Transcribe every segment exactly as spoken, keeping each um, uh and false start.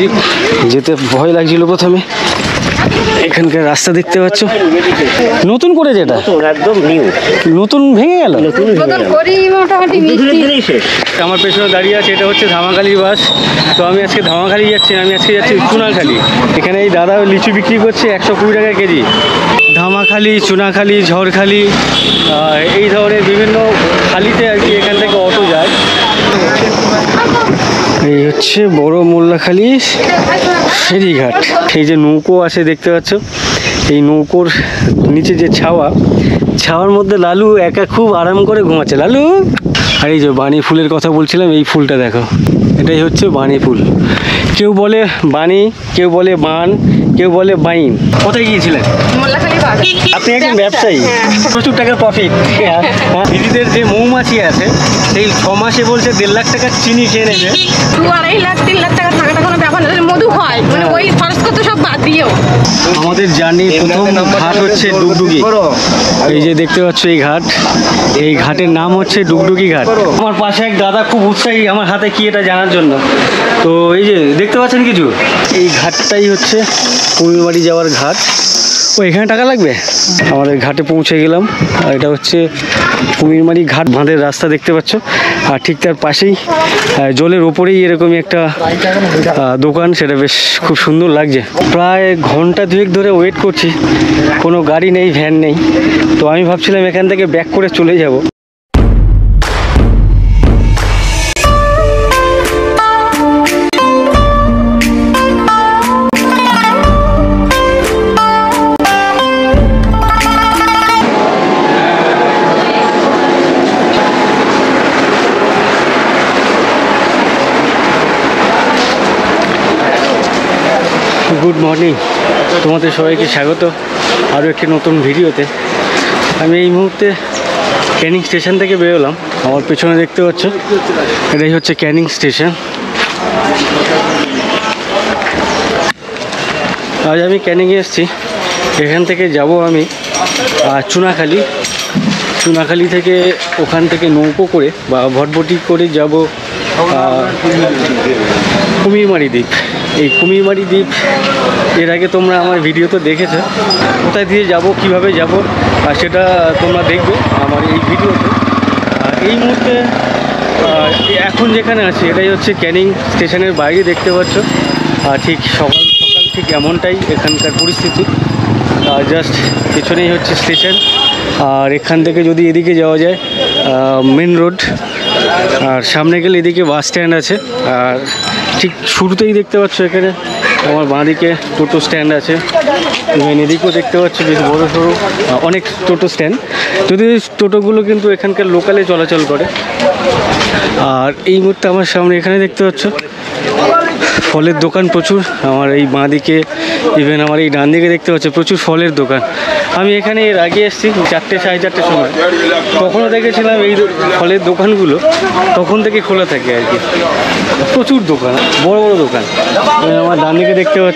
যেতে ভয় লাগছিল প্রথমে। এখানকার রাস্তা দেখতে পাচ্ছ, নতুন করে যেটা একদম নিউ, নতুন ভেঙে গেল। আমার পেছনে দাঁড়িয়ে আছে, এটা হচ্ছে ধামাখালি বাস। তো আমি আজকে ধামাখালি যাচ্ছি, আমি আজকে যাচ্ছি চুনাখালি। এখানে এই দাদা লিচু বিক্রি করছে একশো কুড়ি টাকা কেজি। ধামাখালি, চুনাখালি, ঝড়খালি, এই ধরনের বিভিন্ন খালিতে আর কি এখান থেকে অটো যায়। এই হচ্ছে বড় মোল্লাখালী ফেরিঘাট। এই যে নৌকো আছে দেখতে পাচ্ছ, এই নৌকোর নিচে যে ছাওয়া, ছাওয়ার মধ্যে লালু একা খুব আরাম করে ঘুমাচ্ছে। লালু, আর এই যে বানি ফুলের কথা বলছিলাম, এই ফুলটা দেখো, এটাই হচ্ছে বানি ফুল। কেউ বলে বানি, কেউ বলে বান, কেউ বলে বাইন। কোথায় গিয়েছিলেন? আপনি একজন ব্যবসায়ী, প্রচুর টাকার প্রফিট। দিদিদের যে মৌমাছি আছে, সেই ছ মাসে বলছে দেড় লাখ টাকার চিনি খেয়ে নেবে। দু আড়াই লাখ তিন লাখ টাকা থাকাটা কোনো ব্যাপার না, মধু হয় মানে ওই খরচ করতে সব বাদ দিয়েও। আমাদের জার্নির প্রথম ঘাট হচ্ছে ডুগডুগি। এই যে দেখতে পাচ্ছ এই ঘাট, এই ঘাটের নাম হচ্ছে ডুগডুগি ঘাট। আমার পাশে এক দাদা খুব উৎসাহী আমার হাতে কি এটা জানার জন্য। তো এই যে দেখতে পাচ্ছেন কিছু, এই ঘাটটাই হচ্ছে কুমিরবাড়ি যাওয়ার ঘাট। ও এখানে টাকা লাগবে। আমাদের ঘাটে পৌঁছে গেলাম, আর এটা হচ্ছে কুমিরমারি ঘাট বাঁধের রাস্তা দেখতে পাচ্ছ। আর ঠিক তার পাশেই জলের ওপরেই এরকমই একটা দোকান, সেটা বেশ খুব সুন্দর লাগছে। প্রায় ঘন্টা দুয়েক ধরে ওয়েট করছি, কোনো গাড়ি নেই, ভ্যান নেই। তো আমি ভাবছিলাম এখান থেকে ব্যাক করে চলে যাব। গুড মর্নিং, তোমাদের সবাইকে স্বাগত আরও একটি নতুন ভিডিওতে। আমি এই মুহূর্তে ক্যানিং স্টেশন থেকে বেরোলাম। আমার পেছনে দেখতে পাচ্ছ, এটাই হচ্ছে ক্যানিং স্টেশন। আজ আমি ক্যানিংয়ে এসেছি, এখান থেকে যাব আমি চুনাখালি। চুনাখালি থেকে ওখান থেকে নৌকো করে বা ভটভটি করে যাব কুমিরমারি দ্বীপ। এই কুমিরমারি দ্বীপ এর আগে তোমরা আমার ভিডিও তো দেখেছো, কোথায় দিয়ে যাব, কিভাবে যাব, আর সেটা তোমরা দেখবে আমার এই ভিডিওতে। আর এই মুহূর্তে এখন যেখানে আছি এটাই হচ্ছে ক্যানিং স্টেশনের বাইরে দেখতে পাচ্ছ। আর ঠিক সকাল সকাল ঠিক এমনটাই এখানকার পরিস্থিতি। জাস্ট পেছনেই হচ্ছে স্টেশন। আর এখান থেকে যদি এদিকে যাওয়া যায় মেন রোড, আর সামনে গেলে এদিকে বাস স্ট্যান্ড আছে। আর ঠিক শুরুতেই দেখতে পাচ্ছ এখানে আমার বাঁদিকে টোটো স্ট্যান্ড আছে। এদিকেও দেখতে পাচ্ছ বেশ বড়ো সড়ো অনেক টোটো স্ট্যান্ড, যদি টোটোগুলো কিন্তু এখানকার লোকালে চলাচল করে। আর এই মুহূর্তে আমার সামনে এখানে দেখতে পাচ্ছ ফলের দোকান প্রচুর। আমার এই বাঁদিকে, ইভেন আমার এই ডান দিকে দেখতে পাচ্ছ প্রচুর ফলের দোকান। আমি এখানে এর আগে এসেছি চারটে সাড়ে চারটের সময়, তখনও দেখেছিলাম এই ফলের দোকানগুলো তখন থেকে খোলা থাকে আর কি। প্রচুর দোকান, বড় বড় দোকান আমার ডান দিকে দেখতে পাচ্ছ।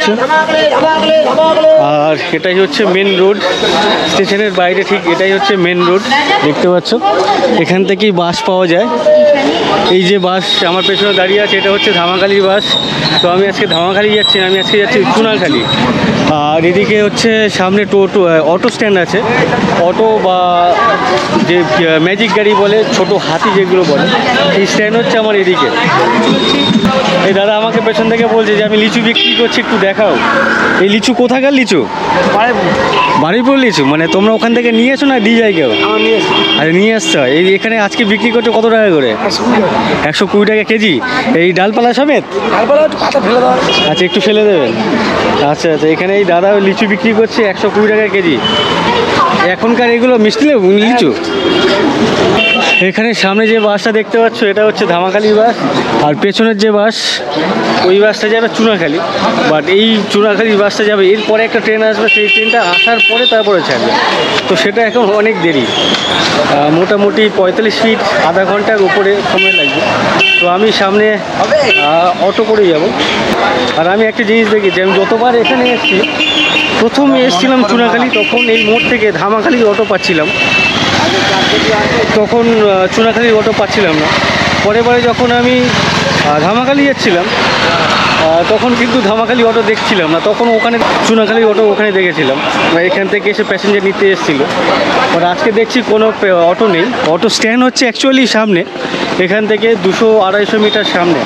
আর এটাই হচ্ছে মেন রোড, স্টেশনের বাইরে ঠিক এটাই হচ্ছে মেন রোড দেখতে পাচ্ছ। এখান থেকেই বাস পাওয়া যায়। এই যে বাস আমার পেছনে দাঁড়িয়ে আছে, এটা হচ্ছে ধামাখালি বাস। তো আমি আজকে ধামাখালি যাচ্ছি, আমি আজকে যাচ্ছি চুনাখালি। আর এদিকে হচ্ছে সামনে টোটো অটো স্ট্যান্ড আছে, অটো বা যে ম্যাজিক গাড়ি বলে, ছোট হাতি যেগুলো বলে, এই স্ট্যান্ড হচ্ছে আমার এদিকে। এই দাদা আমাকে পেছন থেকে বলছে যে আমি লিচু বিক্রি করছি, একটু দেখাও। এই লিচু কোথাকার লিচু? বাড়িপুর লিচু। মানে তোমরা ওখান থেকে নিয়ে এসো না দিয়ে যায় কেউ? আরে নিয়ে আসছো। এই এখানে আজকে বিক্রি করছো কত টাকা করে? একশো কুড়ি টাকা কেজি। এই ডালপালা সমেত? আচ্ছা, একটু ফেলে দেবেন। আচ্ছা আচ্ছা, এখানে এই দাদা লিচু বিক্রি করছে একশো কুড়ি টাকা কেজি। এখনকার এগুলো মিষ্টি লেবু লিচু। এখানে সামনে যে বাসটা দেখতে পাচ্ছ এটা হচ্ছে ধামাখালি বাস, আর পেছনের যে বাস ওই বাসটা যাবে চুনাখালি। বাট এই চুনাখালি বাসটা যাবে, এরপরে একটা ট্রেন আসবে, সেই ট্রেনটা আসার পরে তারপরে ছাড়বে। তো সেটা এখন অনেক দেরি, মোটামুটি পঁয়তাল্লিশ মিনিট আধা ঘন্টার উপরে সময় লাগবে। তো আমি সামনে অটো করে যাব। আর আমি একটা জিনিস দেখেছি, আমি যতবার এখানে এসেছি, প্রথমে এসেছিলাম চুনাখালি, তখন এই মোড় থেকে ধামাখালি অটো পাচ্ছিলাম, তখন চুনাখালির অটো পাচ্ছিলাম না। পরে পরে যখন আমি আহ, ধামাখালি যাচ্ছিলাম আহ, তখন কিন্তু ধামাখালি অটো দেখছিলাম না, তখন ওখানে চুনাখালি অটো ওখানে দেখেছিলাম, বা এখান থেকে এসে প্যাসেঞ্জার নিতে এসেছিলো। বাট আজকে দেখছি কোনো পে- অটো নেই। অটো স্ট্যান্ড হচ্ছে অ্যাকচুয়ালি সামনে, এখান থেকে দুশো আড়াইশো মিটার সামনে।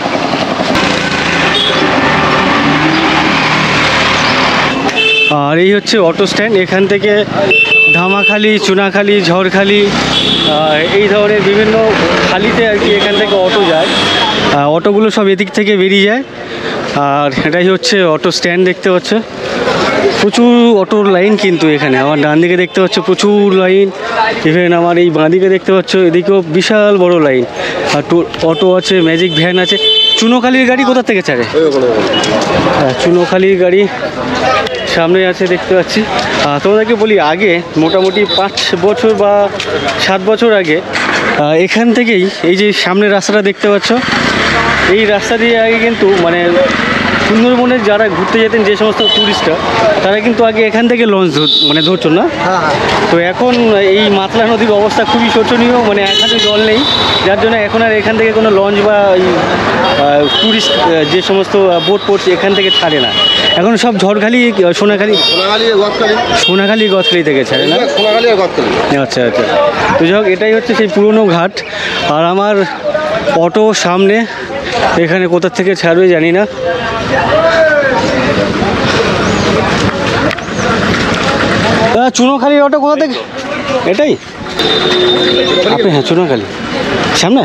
আর এই হচ্ছে অটো স্ট্যান্ড, এখান থেকে ধামাখালি, চুনাখালি, ঝড়খালি আহ, এই ধরনের বিভিন্ন খালিতে আর কি এখান থেকে অটো যায়। আহ, অটোগুলো সব এদিক থেকে বেরিয়ে যায়। আর এটাই হচ্ছে অটো স্ট্যান্ড, দেখতে পাচ্ছে প্রচুর অটোর লাইন কিন্তু এখানে। আমার ডান দিকে দেখতে পাচ্ছ প্রচুর লাইন, ইভেন আমার এই বাঁ দিকে দেখতে পাচ্ছ এদিকেও বিশাল বড় লাইন। আর টো- অটো আছে, ম্যাজিক ভ্যান আছে। চুনোখালির গাড়ি কোথা থেকে ছাড়ে? হ্যাঁ, চুনোখালির গাড়ি সামনে আছে দেখতে পাচ্ছি। আহ, তোমাদেরকে বলি, আগে মোটামুটি পাঁচ বছর বা সাত বছর আগে আহ, এখান থেকেই এই যে সামনের রাস্তাটা দেখতে পাচ্ছ, এই রাস্তা দিয়ে আগে কিন্তু মানে সুন্দরবনে যারা ঘুরতে যেতেন যে সমস্ত ট্যুরিস্টরা, তারা কিন্তু আগে এখান থেকে লঞ্চ ধর মানে ধরছো না। তো এখন এই মাতলা নদীর অবস্থা খুবই শোচনীয়, মানে এখানে জল নেই, যার জন্য এখন আর এখান থেকে কোনো লঞ্চ বা এই ট্যুরিস্ট যে সমস্ত বোট পড়ছে এখান থেকে ছাড়ে না। এখন সব ঝড়খালি, সোনাখালি সোনাখালী গদখালী সোনাখালি গদখালি থেকে ছাড়ে না। সোনাখালী আর গদখালী। আচ্ছা আচ্ছা, তো যাই হোক, এটাই হচ্ছে সেই পুরনো ঘাট। আর আমার অটো সামনে, এখানে কোথা থেকে ছাড়বে জানি না। দাদা, চুনোখালির অটো কোথা থেকে? এটাই আপনি? হ্যাঁ, চুনোখালি সামনে।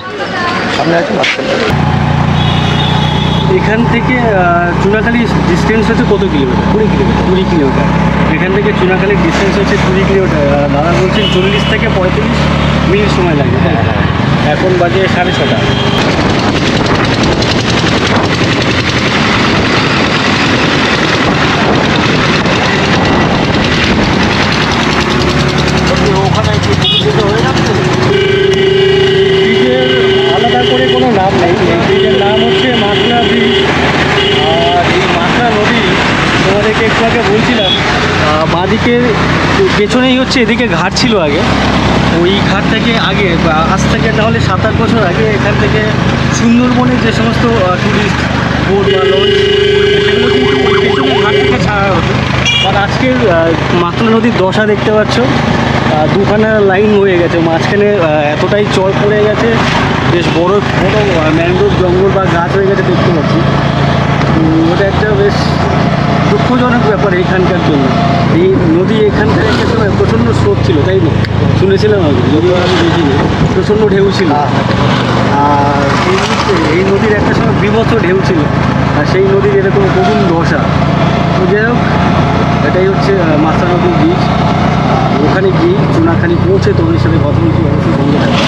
এখান থেকে চুনাখালি ডিস্টেন্স হচ্ছে কত কিলোমিটার? কুড়ি কিলোমিটার। কুড়ি কিলোমিটার এখান থেকে চুনাখালির ডিস্টেন্স হচ্ছে কুড়ি কিলোমিটার। আর দাদা বলছেন চল্লিশ থেকে পঁয়ত্রিশ মিনিট সময় লাগবে। হ্যাঁ, এখন বাজে সাড়ে ছটা। ব্রিজের আলাদা করে কোনো নাম নেই, এই ব্রিজের নাম হচ্ছে মাতলা ব্রিজ। আর এই মাতলা নদী তোমাদেরকে একটু আগে বলছিলাম, আহ, বাঁদিকে পেছনেই হচ্ছে এদিকে ঘাট ছিল আগে। ওই ঘাট থেকে আগে বা আজ থেকে তাহলে সাত আট বছর আগে এখান থেকে সুন্দরবনের যে সমস্ত ট্যুরিস্ট বোট বা লঞ্চ, সেগুলো কিন্তু ওই পেছনে ঘাট থেকে ছাড়া হতো। আর আজকের মাতলা নদীর দশা দেখতে পাচ্ছ, আহ, দুখানা লাইন হয়ে গেছে, মাঝখানে আহ, এতটাই চর পড়ে গেছে, বেশ বড় বড় ম্যানগ্রোভ জঙ্গল বা গাছ হয়ে গেছে দেখতে পাচ্ছি। উম, ওটা একটা বেশ দুঃখজনক ব্যাপার এইখানকার জন্য। এই নদী এখানকার একটা সময় প্রচণ্ড স্রোত ছিল, তাই না? শুনেছিলাম আমি, যদিও আমি দেখিনি, প্রচণ্ড ঢেউ ছিল। আর এই মুহূর্তে এই নদীর একটা সময় বিভৎস ঢেউ ছিল, আর সেই নদীর এরকম করুণ দশা। তো যাই হোক, এটাই হচ্ছে মাতলা নদীর বীজ। ওখানে গিয়ে চুনাখালি পৌঁছে তোমাদের সাথে কথা বলছি, অবশ্যই সঙ্গে থাকবে।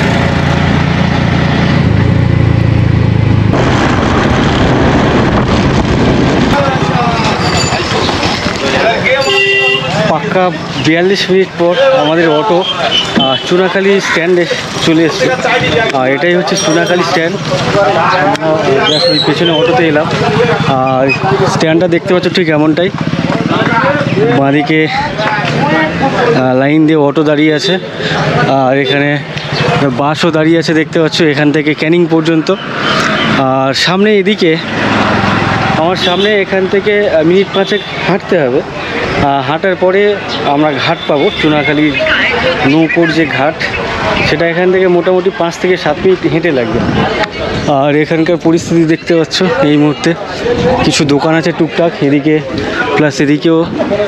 পাক্কা বিয়াল্লিশ মিনিট পর আমাদের অটো আহ, চুনাখালি স্ট্যান্ডে চলে এসছে। আর এটাই হচ্ছে চুনাখালি স্ট্যান্ড। আমরা just ওই পেছনে অটোতে এলাম। আর স্ট্যান্ডটা দেখতে পাচ্ছ ঠিক এমনটাই, বাঁদিকে লাইন দিয়ে অটো দাঁড়িয়ে আছে, আর এখানে বাসও দাঁড়িয়ে আছে দেখতে পাচ্ছ, এখান থেকে ক্যানিং পর্যন্ত। আর সামনে এদিকে আমার সামনে এখান থেকে মিনিট পাঁচেক হাঁটতে হবে। আহ, হাঁটার পরে আমরা ঘাট পাবো, চুনাখালির নৌকোর যে ঘাট, সেটা এখান থেকে মোটামুটি পাঁচ থেকে সাত মিনিট হেঁটে লাগবে। আর এখানকার পরিস্থিতি দেখতে পাচ্ছ, এই মুহূর্তে কিছু দোকান আছে টুকটাক এদিকে, প্লাস এদিকেও।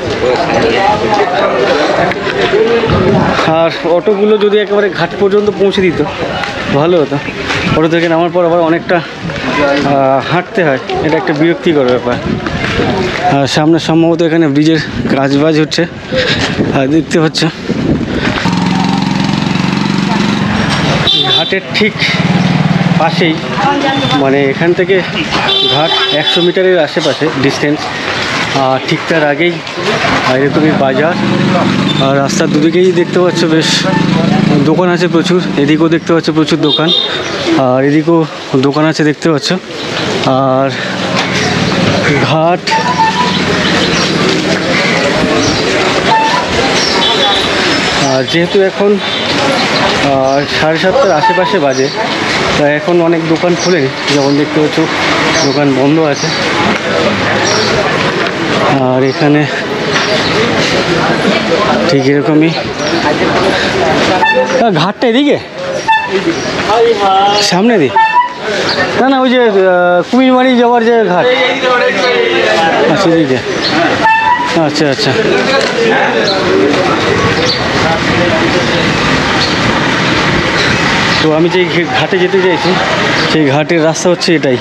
আর অটোগুলো যদি একেবারে ঘাট পর্যন্ত পৌঁছে দিত ভালো হতো। অটো থেকে নামার পর আবার অনেকটা আহ, হাঁটতে হয়, এটা একটা বিরক্তিকর ব্যাপার। আর সামনে সম্ভবত এখানে ব্রিজের কাজ বাজ হচ্ছে, আর দেখতে পাচ্ছ ঘাটের ঠিক পাশেই, মানে এখান থেকে ঘাট একশো মিটারের আশেপাশে ডিস্টেন্স। আর ঠিক তার আগেই এরকমই বাজার। আর রাস্তার দুদিকেই দেখতে পাচ্ছ বেশ দোকান আছে প্রচুর, এদিকেও দেখতে পাচ্ছ প্রচুর দোকান, আর এদিকেও দোকান আছে দেখতে পাচ্ছ। আর ঘাট আর যেহেতু এখন সাড়ে সাতটার আশেপাশে বাজে, তা এখন অনেক দোকান খুলেনি, যেমন দেখতে পাচ্ছ দোকান বন্ধ আছে। আর এখানে ঠিক এরকমই ঘাটটা এদিকে সামনে দি না না ওই যে কুমিরমারি যাওয়ার যে ঘাট আচ্ছা এদিকে আচ্ছা আচ্ছা তো আমি যে ঘাটে যেতে চাইছি সেই ঘাটের রাস্তা হচ্ছে এটাই।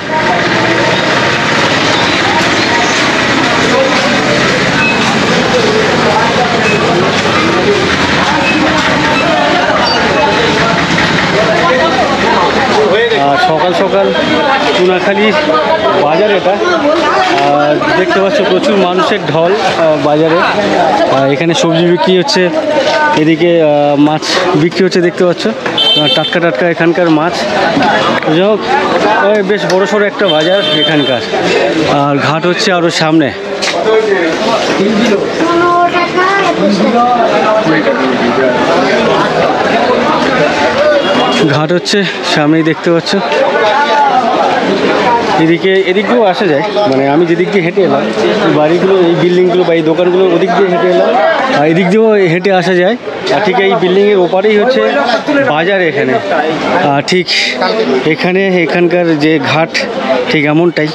আর সকাল সকাল চুনাখালি বাজার এটা, আর দেখতে পাচ্ছ প্রচুর মানুষের ঢল বাজারে। এখানে সবজি বিক্রি হচ্ছে, এদিকে মাছ বিক্রি হচ্ছে দেখতে পাচ্ছ, টাটকা টাটকা এখানকার মাছ। যাই হোক বেশ বড় সড়ো একটা বাজার এখানকার। আর ঘাট হচ্ছে আরও সামনে। ঘাট হচ্ছে সামনেই দেখতে পাচ্ছ। এদিকে এদিক দিয়েও আসা যায়, মানে আমি যেদিক দিয়ে হেঁটে এলাম এই বাড়িগুলো এই বিল্ডিংগুলো বা এই দোকানগুলো ওদিক দিয়ে হেঁটে এলাম, আর এদিক দিয়েও হেঁটে আসা যায়। আর ঠিক এই বিল্ডিংয়ের ওপারেই হচ্ছে বাজার এখানে। আর ঠিক এখানে এখানকার যে ঘাট ঠিক এমনটাই।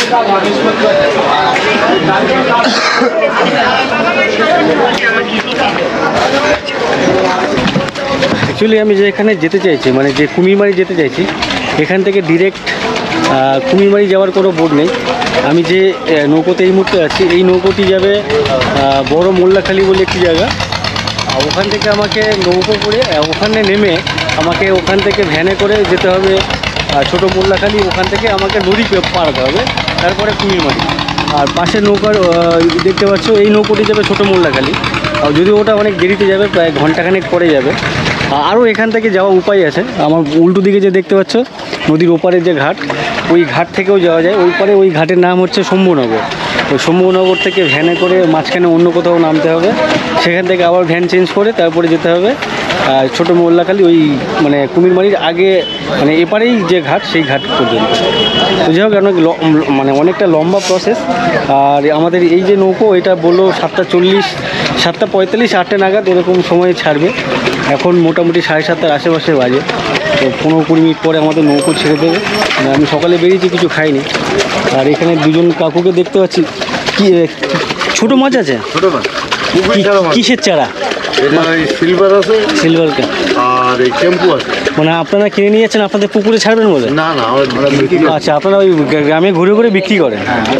অ্যাকচুয়ালি আমি যে এখানে যেতে চাইছি, মানে যে কুমিরমারি যেতে চাইছি, এখান থেকে ডিরেক্ট কুমিরমারি যাওয়ার কোনো বোর্ড নেই। আমি যে নৌকোতে এই মুহূর্তে আছি এই নৌকোটি যাবে বড় মোল্লাখালী বলে একটি জায়গা। ওখান থেকে আমাকে নৌকো করে ওখানে নেমে আমাকে ওখান থেকে ভ্যানে করে যেতে হবে ছোটো মোল্লাখালী। ওখান থেকে আমাকে নদী পাড়াতে হবে, তারপরে কুমিরমারি। আর পাশের নৌকার দেখতে পাচ্ছ এই নৌকোটি যাবে ছোটো মোল্লাখালী। আর যদিও ওটা অনেক দেরিতে যাবে, প্রায় ঘন্টাখানেক পরে যাবে। আরও এখান থেকে যাওয়া উপায় আছে। আমার উল্টো দিকে যে দেখতে পাচ্ছ নদীর ওপারের যে ঘাট, ওই ঘাট থেকেও যাওয়া যায়। ওই পারে ওই ঘাটের নাম হচ্ছে শম্ভুনগর। ওই শম্ভুনগর থেকে ভ্যানে করে মাঝখানে অন্য কোথাও নামতে হবে, সেখান থেকে আবার ভ্যান চেঞ্জ করে তারপরে যেতে হবে ছোটো মোল্লাখালী, ওই মানে কুমিরমারির আগে, মানে এপারেই যে ঘাট সেই ঘাট পর্যন্ত। তো যাই হোক অনেক মানে অনেকটা লম্বা প্রসেস। আর আমাদের এই যে নৌকো এটা বললো সাতটা চল্লিশ সাতটা পঁয়তাল্লিশ আটটা নাগাদ এরকম সময়ে ছাড়বে। এখন মোটামুটি সাড়ে সাতটার আশেপাশে বাজে। তো পনেরো কুড়ি মিনিট পরে আমাদের নৌকো ছেড়ে দেবে। আমি সকালে বেরিয়েছি, কিছু খাইনি। আর এখানে দুজন কাকুকে দেখতে পাচ্ছি। কি ছোটো মাছ আছে? ছোটো মাছ কিসের চারা? সিলভার আছে, সিলভার কে আর এই টেম্পু আছে। মানে আপনারা কিনে নিয়েছেন, আপনাদের পুকুরে ছাড়বেন বলে? না না, আচ্ছা, আপনারা ওই গ্রামে ঘুরে ঘুরে বিক্রি করেন?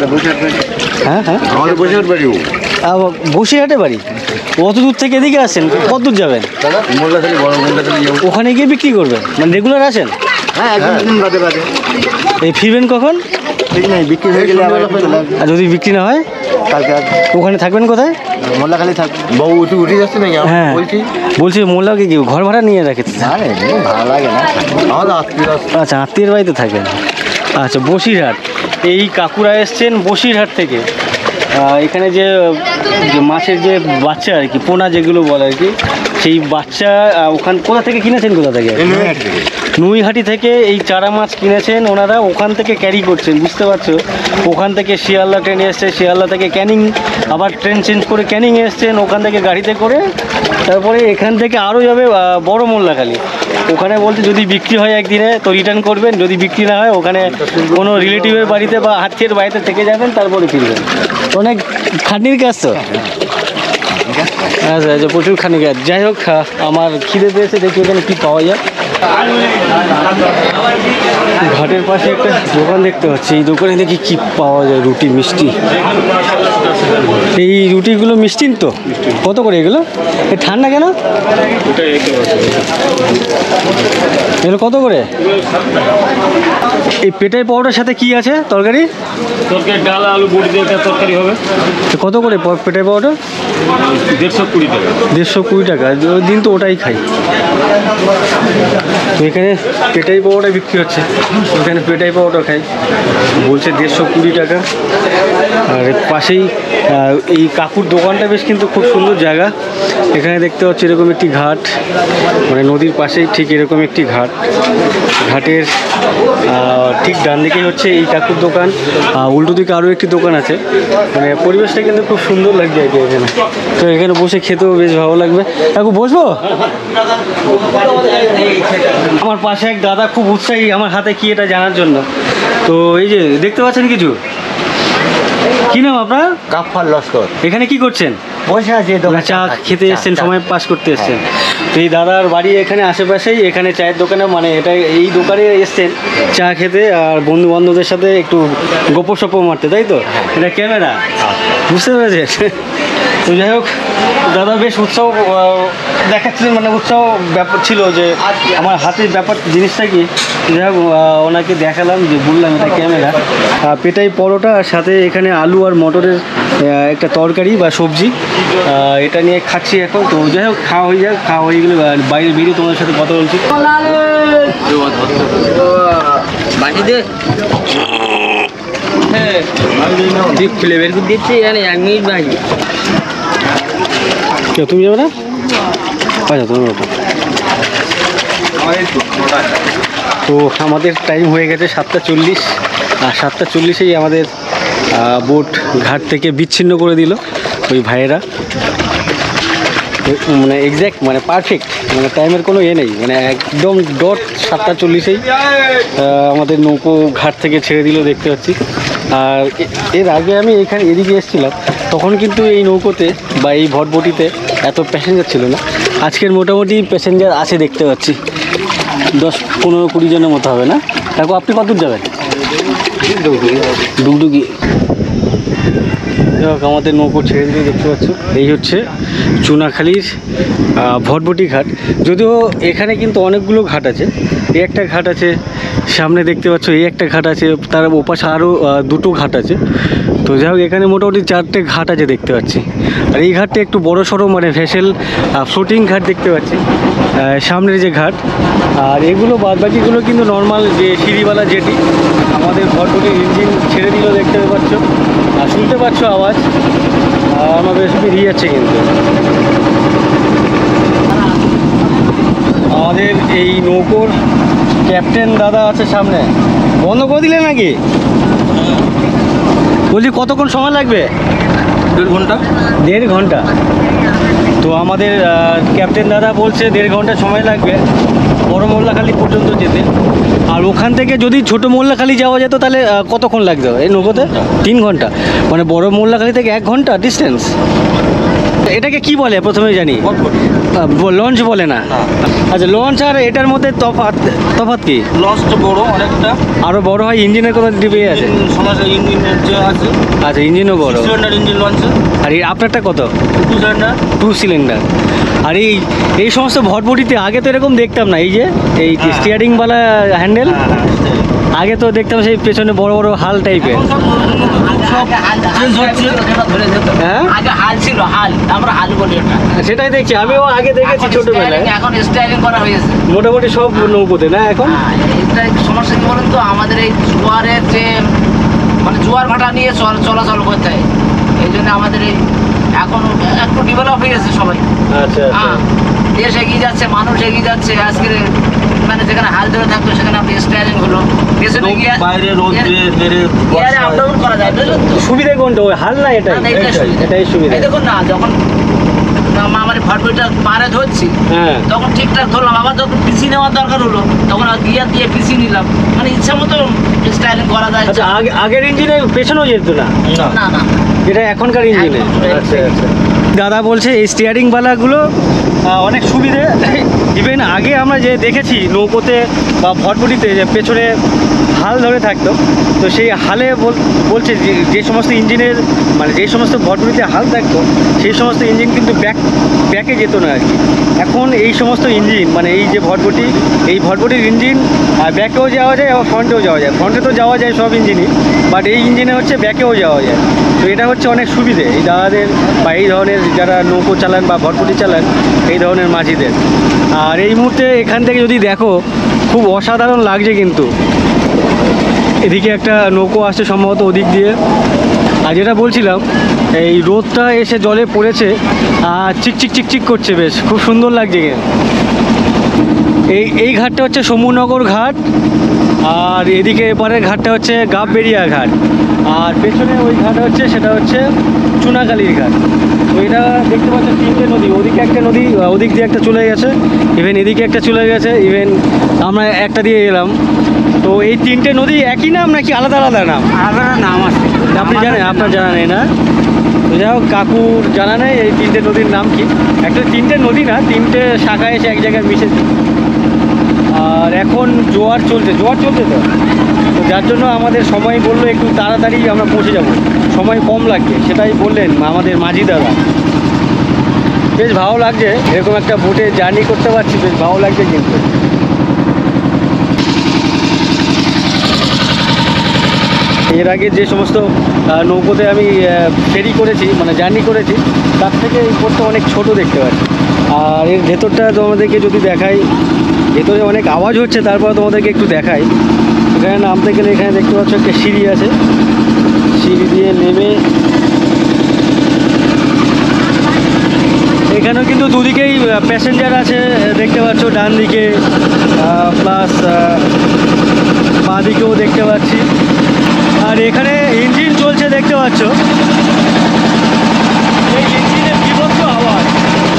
হ্যাঁ হ্যাঁ, আমাদের বসিরহাট বাড়ি। বসিরহাটে বাড়ি? কত দূর থেকে এদিকে আসেন? কত দূর যাবেন? মোল্লাখালী, বড় মোল্লাখালী যাবো। ওখানে গিয়ে বিক্রি করবেন? মানে রেগুলার আসেন? হ্যাঁ, একদিন বাদে বাদে। এই ফিরবেন কখন? ঠিক নেই, বিক্রি হয়ে গেলে আবার চলে আসবে। আর যদি বিক্রি না হয় কালকে ওখানে থাকবেন কোথায়? মোল্লাখালী থাকবে। বাবু উঠে উঠে যাচ্ছে নাকি? হ্যাঁ বলছি বলছি মোল্লাকে কি ঘর ভাড়া নিয়ে রাখে? না রে, ভালো লাগে না, আমাদের আত্মীয়। আচ্ছা, আত্মীয়ের বাড়িতে থাকেন। আচ্ছা, বসিরহাট। এই কাকুরা এসছেন বসিরহাট থেকে। এখানে যে যে মাছের যে বাচ্চা আর কি, পোনা যেগুলো বলে আর কি, সেই বাচ্চা ওখান কোথা থেকে কিনেছেন? কোথা থেকে? নৈহাটি থেকে এই চারা মাছ কিনেছেন ওনারা, ওখান থেকে ক্যারি করছেন, বুঝতে পারছো? ওখান থেকে শিয়ালদা ট্রেনে এসছে, শিয়ালদা থেকে ক্যানিং, আবার ট্রেন চেঞ্জ করে ক্যানিংয়ে এসছেন, ওখান থেকে গাড়িতে করে তারপরে এখান থেকে আরও যাবে বড় মোল্লাখালী। ওখানে বলতে যদি বিক্রি হয় একদিনে তো রিটার্ন করবেন, যদি বিক্রি না হয় ওখানে কোনো রিলেটিভের বাড়িতে বা আত্মীয়ের বাড়িতে থেকে যাবেন, তারপরে ফিরবেন। অনেক খাটনির কাজ তো। আচ্ছা আচ্ছা, প্রচুর খাটনি কাজ। যাই হোক, আমার খিদে পেয়েছে, দেখি এখানে কী পাওয়া যায়। ঘাটের পাশে একটা দোকান দেখতে পাচ্ছি, এই দোকানে দেখি কি পাওয়া যায়। রুটি মিষ্টি, এই রুটিগুলো মিষ্টি তো? কত করে এগুলো? এই ঠান্ডা কেন এগুলো কত করে? এই পেটাই পাউডার সাথে কি আছে তরকারি? তরকারি ডাল আলু বড়ি দিয়ে একটা তরকারি হবে। কত করে পেটাই পাউডার? দেড়শো কুড়ি টাকা। দেড়শো কুড়ি টাকা ওই দিন তো ওটাই খাই। তো এখানে পেটাই পাউডার বিক্রি হচ্ছে, এখানে পেটাই পাউডার খাই, বলছে দেড়শো কুড়ি টাকা। আর পাশেই আহ, এই কাকুর দোকানটা বেশ কিন্তু খুব সুন্দর জায়গা। এখানে দেখতে পাচ্ছি এরকম একটি ঘাট, মানে নদীর পাশেই ঠিক এরকম একটি ঘাট। ঘাটের আহ, ঠিক ডান দিকেই হচ্ছে এই কাকুর দোকান, আহ, উল্টো দিকে আরও একটি দোকান আছে। মানে পরিবেশটা কিন্তু খুব সুন্দর লাগছে আর কি এখানে। তো এখানে বসে খেতেও বেশ ভালো লাগবে। কাকু বসবো? আমার পাশে এক দাদা খুব উৎসাহী আমার হাতে কি এটা জানার জন্য। তো এই যে দেখতে পাচ্ছেন কিছু, কি নাম আপনার? কাফার লস্কর এখানে কি করছেন? বসে আছে চা খেতে এসছেন, সময় পাস করতে এসছেন। তো এই দাদার বাড়ি এখানে আশেপাশেই, এখানে চায়ের দোকানে, মানে এটা এই দোকানে এসছেন চা খেতে আর বন্ধু বান্ধবদের সাথে একটু গপ্প সপ্প মারতে, তাই তো? এটা ক্যামেরা, বুঝতে পেরেছেন? তো যাই হোক, দাদা বেশ উৎসাহ আহ, দেখাচ্ছিলেন, মানে উৎসাহ ব্যাপার ছিল যে আমার হাতের ব্যাপার জিনিসটা কি। যাই হোক, আহ, ওনাকে দেখালাম, যে বললাম এটা ক্যামেরা। আহ, পেটাই পরোটা আর সাথে এখানে আলু আর মটরের আহ, একটা তরকারি বা সবজি, আহ, এটা নিয়ে খাচ্ছি এখন। তো যাই হোক, খাওয়া হয়ে যাক, খাওয়া হয়ে গেলে আহ, বাইরে বেরিয়ে তোমাদের সাথে কথা বলছি। খুলে বের করে দিচ্ছি এক মিনিট ভাই। কেউ তুমি যাবে না? আচ্ছা, তুমি ওটা। তো আমাদের টাইম হয়ে গেছে সাতটা চল্লিশ, আর সাতটা চল্লিশেই আমাদের আহ, বোট ঘাট থেকে বিচ্ছিন্ন করে দিল ওই ভাইয়েরা। মানে এক্স্যাক্ট, মানে পারফেক্ট, মানে টাইমের কোনো এ নেই, মানে একদম ডট সাতটা চল্লিশেই আমাদের নৌকো ঘাট থেকে ছেড়ে দিল, দেখতে পাচ্ছি। আর এ- এর আগে আমি এখানে এদিকে এসেছিলাম, তখন কিন্তু এই নৌকোতে বা এই ভটবটিতে এত প্যাসেঞ্জার ছিল না। আজকের মোটামুটি প্যাসেঞ্জার আছে দেখতে পাচ্ছি, দশ পনেরো কুড়ি জনের মতো হবে না? দেখো, আপনি কত দূর যাবেন? ডুগডুগি। যাই হোক, আমাদের নৌকো ছেড়ে দিয়ে দেখতে পাচ্ছ, এই হচ্ছে চুনাখালীর আহ, ভটবটি ঘাট। যদিও এখানে কিন্তু অনেকগুলো ঘাট আছে, এই একটা ঘাট আছে, সামনে দেখতে পাচ্ছ এই একটা ঘাট আছে, তার ওপাশে আরও দুটো ঘাট আছে। তো যাই হোক, এখানে মোটামুটি চারটে ঘাট আছে দেখতে পাচ্ছি। আর এই ঘাটটা একটু বড় সড়ো, মানে ভেসেল ফ্লোটিং ঘাট দেখতে পাচ্ছি, আহ, সামনের যে ঘাট। আর এগুলো বাদবাকিগুলো কিন্তু নর্মাল যে সিঁড়িওয়ালা জেটি। আমাদের ভটবটির ইঞ্জিন ছেড়ে দিল দেখতে পাচ্ছ, আর শুনতে পাচ্ছ আওয়াজ, আর আমার বেশ বেরিয়ে যাচ্ছে কিন্তু। আমাদের এই নৌকোর ক্যাপ্টেন দাদা আছে সামনে। বন্ধ করে দিলে নাকি? বলছি কতক্ষণ সময় লাগবে? দেড় ঘন্টা দেড় ঘন্টা। তো আমাদের আহ, ক্যাপ্টেন দাদা বলছে দেড় ঘন্টা সময় লাগবে বড় মোল্লাখালী পর্যন্ত যেতে। আর ওখান থেকে যদি ছোট মোল্লাখালী যাওয়া যেত তাহলে আহ, কতক্ষণ লাগতো এই নৌকোতে? তিন ঘন্টা, মানে বড় মোল্লাখালী থেকে এক ঘন্টা ডিস্টেন্স। এটাকে কি বলে প্রথমে জানি? লঞ্চ বলে না? আচ্ছা, লঞ্চ আর এটার মধ্যে তফাৎ তফাৎ কি? লঞ্চটা বড় অনেকটা, আরও বড় হয়, ইঞ্জিনের কোনো ডিবে আছে? সমস্যা ইঞ্জিনের যে আছে আচ্ছা, ইঞ্জিনও বড়। সিলিন্ডার ইঞ্জিন লঞ্চ আর এই আপনারটা কত? Two cylinder two cylinder. আর এই এই সমস্ত ভটভটিতে আগে তো এরকম দেখতাম না, এই যে এই স্টিয়ারিংওয়ালা হ্যান্ডেল, আগে তো দেখতাম সেই পেছনে বড় বড় হাল টাইপের। হ্যাঁ, আগে হাল ছিল, হাল আমরা হাল বলি এটা। সেটাই দেখছি, আমিও আগে দেখেছি ছোটবেলায়। এখন স্টাইলিং করা হয়েছে। মোটামুটি সব নৌকোতে না এখন? এটা সমস্যা কি বলেন তো, আমাদের এই জোয়ারের যে মানে জোয়ার ভাটা নিয়ে চল- চলাচল করতে হয়, এই জন্য আমাদের এই এখন একটু ডেভেলপ হয়ে গেছে সবাই। আচ্ছা হ্যাঁ, দেশ এগিয়ে যাচ্ছে, মানুষ এগিয়ে যাচ্ছে। আজকে মানে যেখানে হাল ধরে থাকতো সেখানে আপনি স্টাইলিং হলো, পেছনে গিয়ে বাইরে রোদ এর- মেরে এয়ারে আপ ডাউন করা যায়, বুঝলেন তো? সুবিধা কোনটা, ওই হাল না এটাই? না, না, এটাই সুবিধা। এটাই সুবিধা। এই দেখুন না, যখন আমার ভটভটিটা পারে ধরছি, হ্যাঁ, তখন ঠিকঠাক ধরলাম, আবার যখন পিছিয়ে নেওয়ার দরকার হলো তখন আর গিয়ার দিয়ে পিছিয়ে নিলাম, মানে ইচ্ছা মতো স্টাইলিং করা যায়। আচ্ছা, আগে আগের ইঞ্জিনে পেছনেও যেত না? না না এটা এখনকার ইঞ্জিনে? একদম। আচ্ছা আচ্ছা। দাদা বলছে এই স্টিয়ারিংওয়ালাগুলো অনেক সুবিধে। ইভেন আগে আমরা যে দেখেছি নৌকোতে বা ভটভটিতে যে পেছনে হাল ধরে থাকতো, তো সেই হালে বল- বলছে যে যে সমস্ত ইঞ্জিনের মানে যে সমস্ত ভটভটিতে হাল থাকতো সেই সমস্ত ইঞ্জিন কিন্তু ব্যাক ব্যাকে যেত না আর কি। এখন এই সমস্ত ইঞ্জিন মানে এই যে ভটভটি, এই ভটভটির ইঞ্জিন ব্যাকেও যাওয়া যায় আবার ফ্রন্টেও যাওয়া যায়। ফ্রন্টে তো যাওয়া যায় সব ইঞ্জিনই, বাট এই ইঞ্জিনে হচ্ছে ব্যাকেও যাওয়া যায়। তো এটা হচ্ছে অনেক সুবিধে এই দাদাদের বা এই ধরনের যারা নৌকো চালান বা ভটভটি চালান এই ধরনের মাঝিদের। আর এই মুহূর্তে এখান থেকে যদি দেখো খুব অসাধারণ লাগছে কিন্তু। এদিকে একটা নৌকো আসছে সম্ভবত ওদিক দিয়ে, আর যেটা বলছিলাম, এই রোদটা এসে জলে পড়েছে আর চিকচিক চিকচিক করছে, বেশ খুব সুন্দর লাগছে। এই এই ঘাটটা হচ্ছে সমুনগর ঘাট, আর এদিকে এপারের ঘাটটা হচ্ছে গাববেরিয়া ঘাট, আর পেছনে ওই ঘাট হচ্ছে সেটা হচ্ছে চুনাকালীর ঘাট। তো এটা দেখতে পাচ্ছেন তিনটে নদী, ওদিকে একটা নদী ওদিক দিয়ে একটা চলে গেছে, ইভেন এদিকে একটা চলে গেছে, ইভেন আমরা একটা দিয়ে এলাম। তো এই তিনটে নদী একই নাম নাকি আলাদা আলাদা নাম? আলাদা নাম আছে, আপনি জানেন? আপনার জানা নেই না? তো যাই হোক, কাকুর জানা নেই এই তিনটে নদীর নাম কি। একটা তিনটে নদী না, তিনটে শাখা এসে এক জায়গায় মিশেছে। আর এখন জোয়ার চলছে, জোয়ার চলছে তো তো যার জন্য আমাদের সময় বললো একটু তাড়াতাড়ি আমরা পৌঁছে যাব, সময় কম লাগবে, সেটাই বললেন আমাদের মাঝি দাদা। বেশ ভালো লাগছে, এরকম একটা বোটে জার্নি করতে পারছি, বেশ ভালো লাগছে। কিন্তু এর আগে যে সমস্ত নৌকোতে আমি ফেরি করেছি, মানে জার্নি করেছি, তার থেকে এই বোটটা অনেক ছোট দেখতে পাচ্ছি। আর এর ভেতরটা তোমাদেরকে যদি দেখাই, ভেতরে অনেক আওয়াজ হচ্ছে, তারপর তোমাদেরকে একটু দেখাই। এখানে নামতে গেলে এখানে দেখতে পাচ্ছ একটা সিঁড়ি আছে, সিঁড়ি দিয়ে নেমে এখানেও কিন্তু দুদিকেই প্যাসেঞ্জার আছে দেখতে পাচ্ছ, ডান দিকে প্লাস বাঁ দিকেও দেখতে পাচ্ছি। আর এখানে ইঞ্জিন চলছে দেখতে পাচ্ছ, এই ইঞ্জিনের বিভৎস আওয়াজ।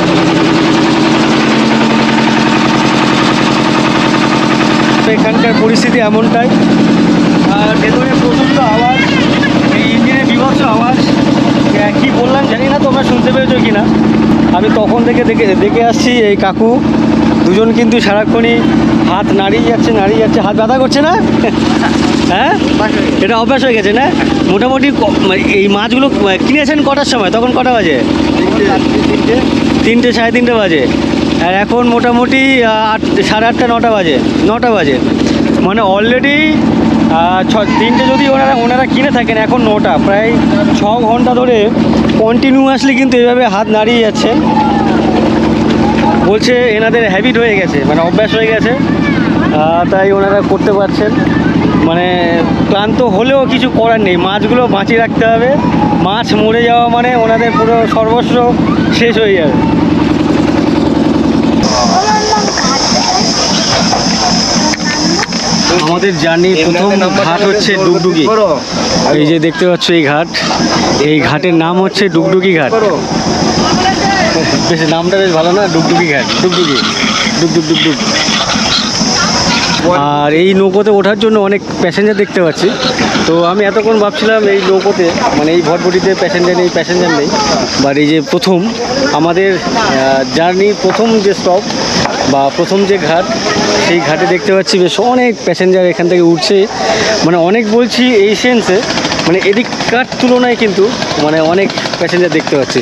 এখানকার পরিস্থিতি এমনটাই, আর ভেতরে প্রচণ্ড আওয়াজ, এই ইঞ্জিনের বিভৎস আওয়াজ। কী বললাম জানি না তোমরা শুনতে পেরেছো কি না। আমি তখন থেকে দেখে দেখে আসছি এই কাকু দুজন কিন্তু সারাক্ষণই হাত নাড়িয়ে যাচ্ছে নাড়িয়ে যাচ্ছে হাত ব্যথা করছে না? হ্যাঁ, এটা অভ্যাস হয়ে গেছে না? মোটামুটি এই মাছগুলো কিনেছেন কটার সময়? তখন কটা বাজে? তিনটে সাড়ে তিনটে বাজে। আর এখন মোটামুটি আট সাড়ে আটটা নটা বাজে নটা বাজে মানে অলরেডি ছ তিনটে যদি ওনারা ওনারা কিনে থাকেন, এখন নটা, প্রায় ছ ঘন্টা ধরে কন্টিনিউয়াসলি কিন্তু এইভাবে হাত নাড়িয়ে যাচ্ছে। বলছে এনাদের হ্যাবিট হয়ে গেছে, মানে অভ্যাস হয়ে গেছে, তাই ওনারা করতে পারছেন। মানে ক্লান্ত হলেও কিছু করার নেই, মাছগুলো বাঁচিয়ে রাখতে হবে। মাছ মরে যাওয়া মানে ওনাদের পুরো সর্বস্ব শেষ হয়ে যাবে। আমাদের জার্নির প্রথম ঘাট হচ্ছে ডুগডুগি। এই যে দেখতে পাচ্ছ এই ঘাট, এই ঘাটের নাম হচ্ছে ডুগডুগি ঘাট। বেশ নামটা বেশ ভালো না, ডুগডুগি ঘাট, ডুগডুগি ডুগডুগ ডুগডুগ। আর এই নৌকোতে ওঠার জন্য অনেক প্যাসেঞ্জার দেখতে পাচ্ছি। তো আমি এতক্ষণ ভাবছিলাম এই নৌকোতে, মানে এই ভটভটিতে প্যাসেঞ্জার নেই প্যাসেঞ্জার নেই বাট এই যে প্রথম আমাদের জার্নির প্রথম যে স্টপ বা প্রথম যে ঘাট, সেই ঘাটে দেখতে পাচ্ছি বেশ অনেক প্যাসেঞ্জার এখান থেকে উঠছে। মানে অনেক বলছি এই সেন্সে, মানে এদিককার তুলনায় কিন্তু মানে অনেক প্যাসেঞ্জার দেখতে পাচ্ছি।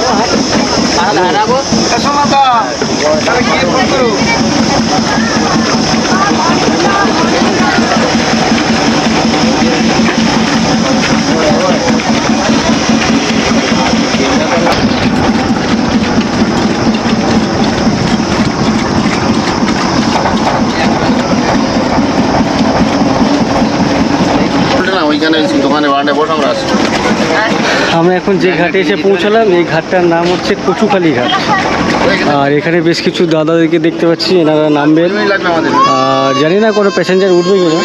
আমরা এখন যে ঘাটে এসে পৌঁছালাম, এই ঘাটটার নাম হচ্ছে কচুখালী ঘাট। আর এখানে বেশ কিছু দাদাদেরকে দেখতে পাচ্ছি, এনারা নামবেন। আর জানি না কোনো প্যাসেঞ্জার উঠবে কিনা।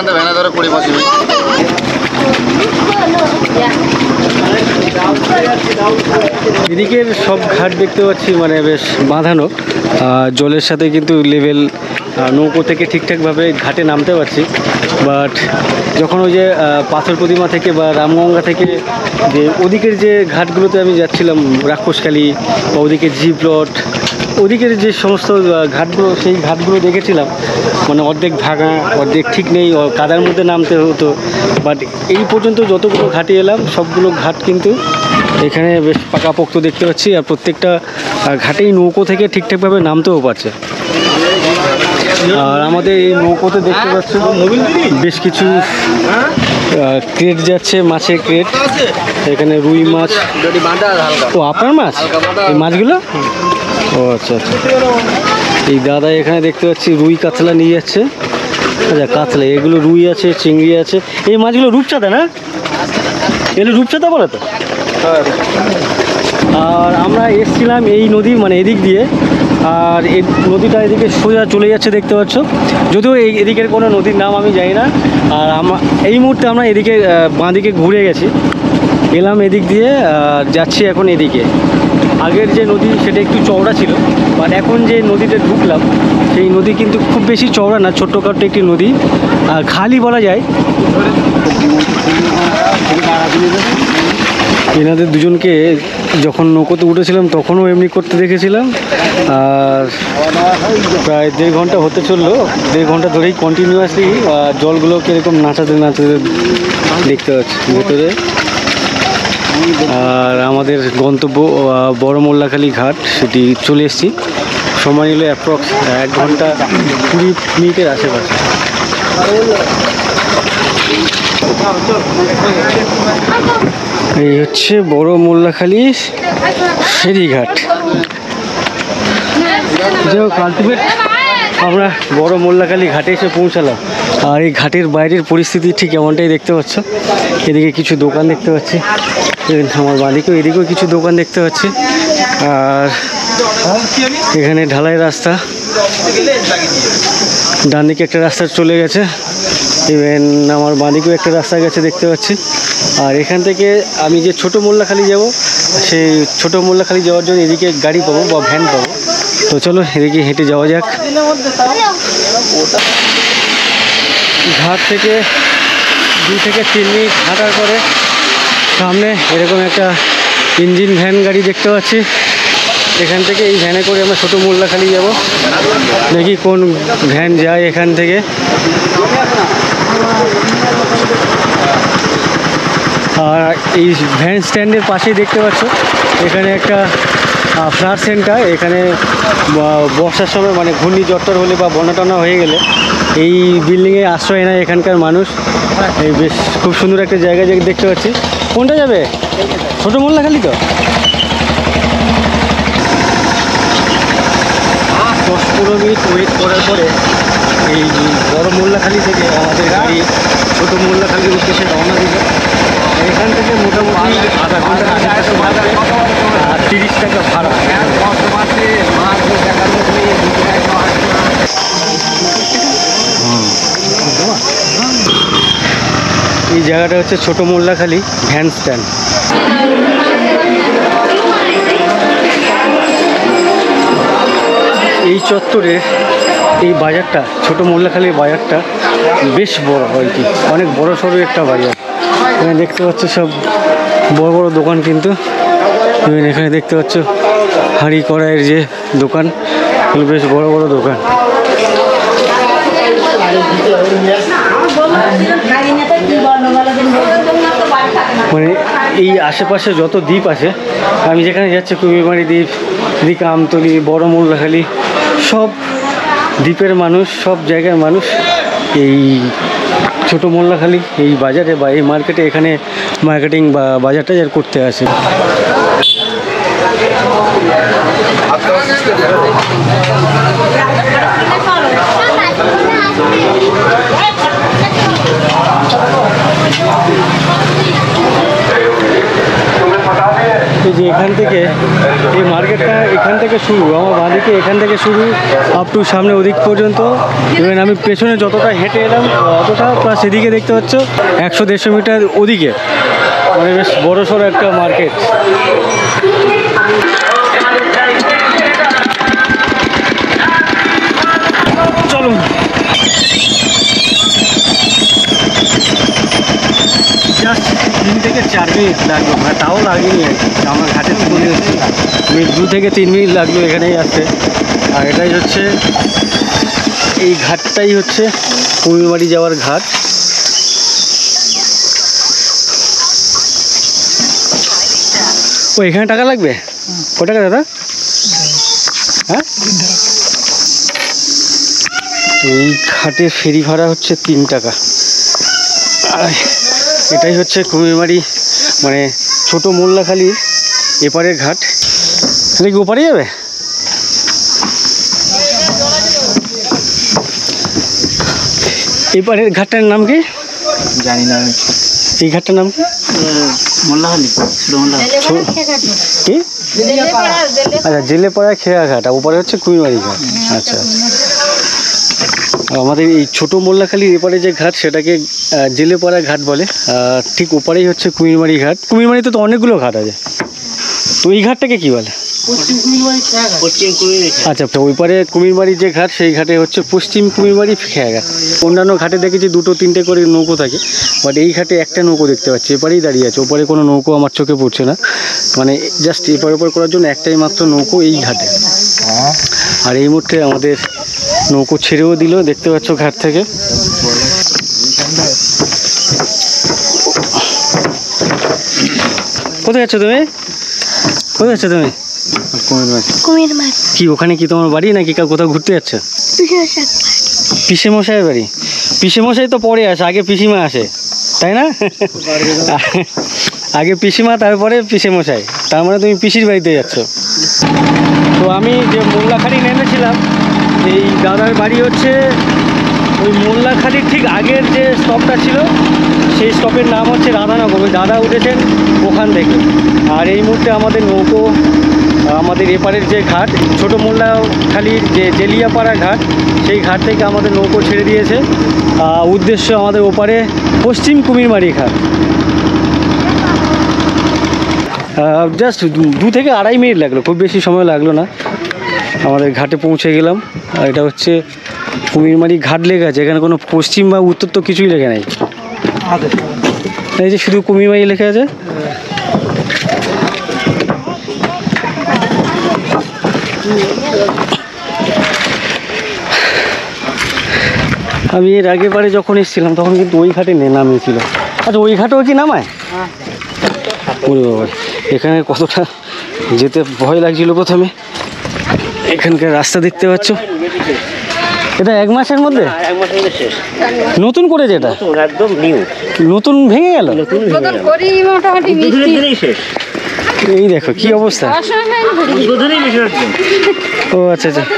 এদিকের সব ঘাট দেখতে পাচ্ছি মানে বেশ বাঁধানো, জলের সাথে কিন্তু লেভেল নৌকো থেকে ঠিকঠাকভাবে ঘাটে নামতে পারছি। বাট যখন ওই যে পাথর প্রতিমা থেকে বা রামগঙ্গা থেকে যে ওদিকের যে ঘাটগুলোতে আমি যাচ্ছিলাম, রাক্ষসখালী বা ওদিকে জি প্লট, ওদিকের যে সমস্ত ঘাটগুলো, সেই ঘাটগুলো দেখেছিলাম মানে অর্ধেক ভাঙা, অর্ধেক ঠিক নেই, কাদার মধ্যে নামতে হতো। বাট এই পর্যন্ত যতগুলো ঘাটে এলাম সবগুলো ঘাট কিন্তু এখানে বেশ পাকাপোক্ত দেখতে পাচ্ছি। আর প্রত্যেকটা ঘাটেই নৌকো থেকে ঠিকঠাকভাবে নামতেও পারছে। আর আমাদের এই নৌকোতে দেখতে পাচ্ছি বেশ কিছু ক্রেট যাচ্ছে, মাছের ক্রেট। এখানে রুই মাছ। ও আপনার মাছ এই মাছগুলো? ও আচ্ছা আচ্ছা। এই দাদা এখানে দেখতে পাচ্ছি রুই কাতলা নিয়ে যাচ্ছে। আচ্ছা কাতলা, এগুলো রুই আছে, চিংড়ি আছে। এই মাছগুলো রূপচাঁদা না? এগুলো রূপচাঁদা বলে তো। আর আমরা এসছিলাম এই নদী মানে এদিক দিয়ে, আর এই নদীটা এদিকে সোজা চলে যাচ্ছে দেখতে পাচ্ছ, যদিও এই এদিকের কোনো নদীর নাম আমি জানি না। আর আমরা এই মুহূর্তে আমরা এদিকে বাঁ দিকে ঘুরে গেছি, এলাম এদিক দিয়ে, আর যাচ্ছি এখন এদিকে। আগের যে নদী সেটা একটু চওড়া ছিল, বাট এখন যে নদীতে ঢুকলাম সেই নদী কিন্তু খুব বেশি চওড়া না, ছোট্টখাট্ট একটি নদী, আর খালি বলা যায়। এনাদের দুজনকে যখন নৌকোতে উঠেছিলাম তখনও এমনি করতে দেখেছিলাম, আর প্রায় দেড় ঘন্টা হতে চললো, দেড় ঘন্টা ধরেই কন্টিনিউয়াসলি জলগুলোকে এরকম নাচাতে নাচাতে দেখতে পাচ্ছি ভেতরে। আর আমাদের গন্তব্য বড় মোল্লাখালী ঘাট, সেটি চলে এসেছি। সময় নিল অ্যাপ্রক্স এক ঘন্টা কুড়ি মিনিটের আশেপাশে। এই হচ্ছে বড় মোল্লাখালী ফেরিঘাট। কালটিভেট আমরা বড় মোল্লাখালী ঘাটে এসে পৌঁছালাম, আর এই ঘাটের বাইরের পরিস্থিতি ঠিক এমনটাই দেখতে পাচ্ছ। এদিকে কিছু দোকান দেখতে পাচ্ছি, আমার বাদিকেও এদিকেও কিছু দোকান দেখতে পাচ্ছি, আর এখানে ঢালাই রাস্তা, ডান দিকে একটা রাস্তা চলে গেছে, ইভেন আমার বাদিকেও একটা রাস্তা গেছে দেখতে পাচ্ছি। আর এখান থেকে আমি যে ছোটো মোল্লাখালী যাব, সেই ছোটো মোল্লাখালী যাওয়ার জন্য এদিকে গাড়ি পাবো বা ভ্যান পাবো। তো চলো এদিকে হেঁটে যাওয়া যাক। ঘাট থেকে দু থেকে তিন মিনিট হাঁটার পরে সামনে এরকম একটা ইঞ্জিন ভ্যান গাড়ি দেখতে পাচ্ছি। এখান থেকে এই ভ্যানে করে আমরা ছোটো মোল্লাখালী যাব, দেখি কোন ভ্যান যায় এখান থেকে। আর এই ভ্যান স্ট্যান্ডের পাশেই দেখতে পাচ্ছ এখানে একটা ফ্লাড সেন্টার। এখানে বর্ষার সময় মানে ঘূর্ণিঝড় হলে বা বন্যা টন্যা হয়ে গেলে এই বিল্ডিংয়ে আশ্রয় নেয় এখানকার মানুষ। এই বেশ খুব সুন্দর একটা জায়গা দেখতে পাচ্ছি। কোনটা যাবে? ছোটো মোল্লাখালী তো। দশ পনেরো মিনিট ওয়েট করার পরে এই বড় মোল্লাখালী থেকে আমাদের গাড়ি ছোটো মোল্লাখালীর উদ্দেশ্যে রওনা দিল। এখান থেকে মোটামুটি আধা ঘন্টা আশেপাশে লাগবে, আর তিরিশ টাকা ভাড়া। এই জায়গাটা হচ্ছে ছোটো মোল্লাখালী ভ্যান স্ট্যান্ড। এই চত্বরে এই বাজারটা, ছোটো মোল্লাখালীর বাজারটা বেশ বড় আর কি, অনেক বড় সড়ো একটা বাজার। এখানে দেখতে পাচ্ছ সব বড় বড় দোকান, কিন্তু এখানে দেখতে পাচ্ছ হাঁড়ি কড়াইয়ের যে দোকান, এগুলো বেশ বড় বড় দোকান। মানে এই আশেপাশে যত দ্বীপ আছে, আমি যেখানে যাচ্ছি কুমিরমারি দ্বীপ, এদিকে আমতলি, বড় মোল্লাখালী, সব দ্বীপের মানুষ, সব জায়গার মানুষ এই ছোটো মোল্লাখালী এই বাজারে বা এই মার্কেটে এখানে মার্কেটিং বা বাজার টাজার করতে আসে। এই যে এখান থেকে এই মার্কেটটা এখান থেকে শুরু, আমার বাঁদিকে এখান থেকে শুরু আপ টু সামনে ওদিক পর্যন্ত। এবং আমি পেছনে যতটা হেঁটে এলাম অতটা, প্লাস এদিকে দেখতে পাচ্ছ একশো দেড়শো মিটার ওদিকে, মানে বেশ বড় সড়ো একটা মার্কেট। চলুন জাস্ট তিন থেকে চার মিনিট লাগলো, মানে তাও লাগেনি আর কি, আমার ঘাটে চলে যাচ্ছি। দু থেকে তিন মিনিট লাগলো এখানেই আসতে। আর এটাই হচ্ছে এই ঘাটটাই হচ্ছে কুমিরমারি যাওয়ার ঘাট। ও এখানে টাকা লাগবে? কত টাকা দাদা? হ্যাঁ, এই ঘাটের ফেরি ভাড়া হচ্ছে তিন টাকা। এটাই হচ্ছে কুমিরমারি মানে ছোটো মোল্লাখালীর এপারের ঘাট। এটা কি ওপারে যাবে? এপারের ঘাটটার নাম কি জানি না। এই ঘাটটার নাম কি? মোল্লাখালী কি আচ্ছা জেলেপাড়া খেয়াঘাট আর উপরে হচ্ছে কুমিরমারি ঘাট। আচ্ছা আমাদের এই ছোটো মোল্লাখালীর এপারে যে ঘাট সেটাকে আহ, জেলেপাড়া ঘাট বলে। আর ঠিক ওপারেই হচ্ছে কুমিরমারি ঘাট। কুমিরমারিতে তো অনেকগুলো ঘাট আছে, তো এই ঘাটটাকে কি বলে? আচ্ছা তো ওই পারে কুমিরমারি যে ঘাট সেই ঘাটে হচ্ছে পশ্চিম কুমিরমারি খেয়াঘাট। অন্যান্য ঘাটে দেখেছি দুটো তিনটে করে নৌকো থাকে, বাট এই ঘাটে একটা নৌকো দেখতে পাচ্ছি, এপারেই দাঁড়িয়ে আছে। ওপারে কোনো নৌকো আমার চোখে পড়ছে না, মানে জাস্ট এপার ওপার করার জন্য একটাই মাত্র নৌকো এই ঘাটে। আর এই মুহূর্তে আমাদের নৌকো ছেড়েও দিল, দেখতে পাচ্ছ ঘাট থেকে। কোথায় যাচ্ছ তুমি? কোথায় যাচ্ছ তুমি? কুমিরমারি কি ওখানে কি তোমার বাড়ি নাকি কোথাও ঘুরতে যাচ্ছ? পিসে মশাইয়ের বাড়ি? পিসে মশাই তো পরে আসে, আগে পিসিমা আসে, তাই না? আগে পিসিমা তারপরে পিসে মশাই, তার মানে তুমি পিসির বাড়িতে যাচ্ছ। তো আমি যে মোল্লাখালী নেমেছিলাম, এই দাদার বাড়ি হচ্ছে ওই মোল্লাখালীর ঠিক আগের যে স্টপটা ছিল সেই স্টপের নাম হচ্ছে রাধানগর। ওই দাদা উঠেছেন ওখান থেকে। আর এই মুহূর্তে আমাদের নৌকো আমাদের এপারের যে ঘাট ছোটো মোল্লাখালীর যে জেলিয়াপাড়া ঘাট, সেই ঘাট থেকে আমাদের নৌকো ছেড়ে দিয়েছে। উদ্দেশ্য আমাদের ওপারে পশ্চিম কুমিরমারি ঘাট। জাস্ট দু থেকে আড়াই মিনিট লাগলো, খুব বেশি সময় লাগলো না, আমাদের ঘাটে পৌঁছে গেলাম। আর এটা হচ্ছে কুমিরমারি ঘাট লেখা আছে, এখানে কোনো পশ্চিম বা উত্তর তো কিছুই লেখা নেই, এই যে শুধু কুমিরমারি লেখা আছে। আমি এর আগের বারে যখন এসেছিলাম তখন কিন্তু ওই ঘাটে নামিয়েছিল। আচ্ছা ওই ঘাটেও কি নামায়? ওরে বাবা, এখানে কতটা যেতে ভয় লাগছিল প্রথমে। এখানকার রাস্তা দেখতে পাচ্ছ, এটা এক মাসের মধ্যে নতুন করে, যেটা একদম নিউ, নতুন ভেঙে গেল। নতুন করি মোটামুটি মিষ্টি এই দেখো কি অবস্থা। ও আচ্ছা আচ্ছা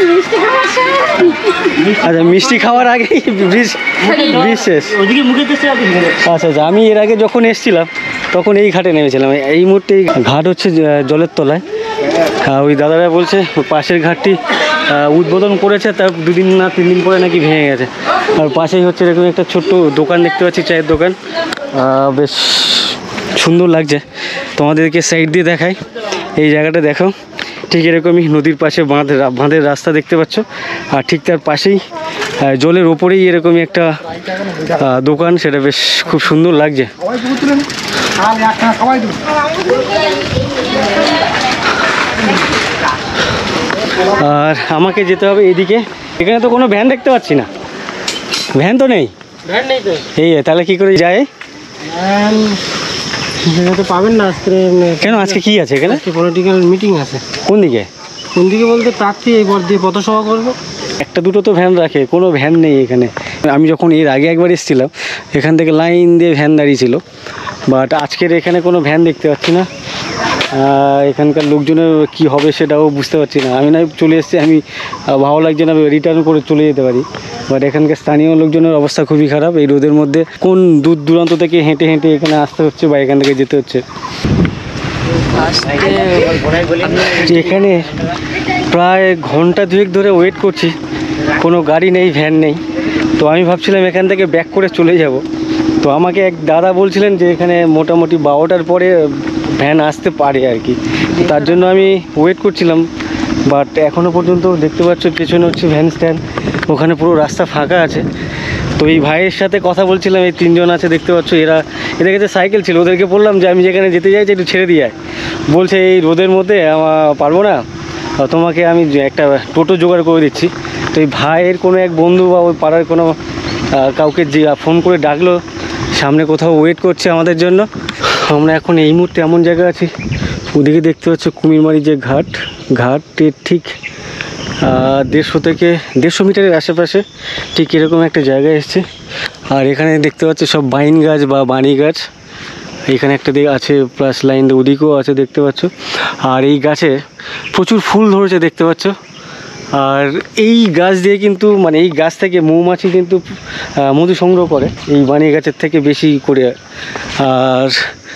আচ্ছা মিষ্টি খাওয়ার আগেই ব্রিজ ব্রিজ শেষ। আচ্ছা আচ্ছা আমি এর আগে যখন এসেছিলাম তখন এই ঘাটে নেমেছিলাম। এই মুহূর্তে এই ঘাট হচ্ছে জলের তলায়। ওই দাদারা বলছে পাশের ঘাটটি উদ্বোধন করেছে, তার দুদিন না তিন দিন পরে নাকি ভেঙে গেছে। আর পাশেই হচ্ছে এরকম একটা ছোট্ট দোকান দেখতে পাচ্ছি, চায়ের দোকান, বেশ সুন্দর লাগছে। তোমাদেরকে সাইড দিয়ে দেখাই, এই জায়গাটা দেখো, ঠিক এরকমই নদীর পাশে বাঁধ বাঁধের রাস্তা দেখতে পাচ্ছ। আর ঠিক তার পাশেই জলের ওপরেই এরকমই একটা দোকান, সেটা বেশ খুব সুন্দর লাগছে। আর আমাকে যেতে হবে এদিকে, এখানে তো কোনো ভ্যান দেখতে পাচ্ছি না, ভ্যান তো নেই। এই তাহলে কি করে যায়? তো পাবেন না আজকে। কেন আজকে কি আছে এখানে? পলিটিক্যাল মিটিং আছে। কোন দিকে? কোন দিকে বলতে প্রার্থী এই পর দিয়ে পথসভা করবো। একটা দুটো তো ভ্যান রাখে, কোনো ভ্যান নেই এখানে। আমি যখন এর আগে একবার এসেছিলাম এখান থেকে লাইন দিয়ে ভ্যান দাঁড়িয়েছিল, বাট আজকের এখানে কোনো ভ্যান দেখতে পাচ্ছি না। এখানকার লোকজনের কি হবে সেটাও বুঝতে পারছি না। আমি না চলে এসেছি, আমি ভালো লাগছে না, রিটার্ন করে চলে যেতে পারি, বাট এখানকার স্থানীয় লোকজনের অবস্থা খুবই খারাপ। এই রোদের মধ্যে কোন দূর দূরান্ত থেকে হেঁটে হেঁটে এখানে আসতে হচ্ছে বা এখান থেকে যেতে হচ্ছে। এখানে প্রায় ঘন্টা দুয়েক ধরে ওয়েট করছি, কোনো গাড়ি নেই, ভ্যান নেই। তো আমি ভাবছিলাম এখান থেকে ব্যাক করে চলে যাব। তো আমাকে এক দাদা বলছিলেন যে এখানে মোটামুটি বারোটার পরে ভ্যান আসতে পারে আর কি, তার জন্য আমি ওয়েট করছিলাম। বাট এখনও পর্যন্ত দেখতে পাচ্ছ পেছনে হচ্ছে ভ্যান স্ট্যান্ড, ওখানে পুরো রাস্তা ফাঁকা আছে। তো এই ভাইয়ের সাথে কথা বলছিলাম, এই তিনজন আছে দেখতে পাচ্ছ, এরা এদের কাছে সাইকেল ছিল, ওদেরকে বললাম যে আমি যেখানে যেতে চাইছি একটু ছেড়ে দিয়ে আয়। বলছে এই রোদের মধ্যে আমার পারবো না, তোমাকে আমি একটা টোটো জোগাড় করে দিচ্ছি। তো এই ভাইয়ের কোনো এক বন্ধু বা ওই পাড়ার কোনো কাউকে যে ফোন করে ডাকলো, সামনে কোথাও ওয়েট করছে আমাদের জন্য। আমরা এখন এই মুহূর্তে এমন জায়গা আছি, ওদিকে দেখতে পাচ্ছ কুমিরমারি যে ঘাট, ঘাটের ঠিক দেড়শো থেকে দেড়শো মিটারের আশেপাশে ঠিক এরকম একটা জায়গায় এসছে। আর এখানে দেখতে পাচ্ছ সব বাইন গাছ বা বানি গাছ, এখানে একটা দিকে আছে, প্লাস লাইন ওদিকেও আছে দেখতে পাচ্ছ। আর এই গাছে প্রচুর ফুল ধরেছে দেখতে পাচ্ছ। আর এই গাছ দিয়ে কিন্তু মানে এই গাছ থেকে মৌমাছি কিন্তু মধু সংগ্রহ করে, এই বানি গাছের থেকে বেশি করে। আর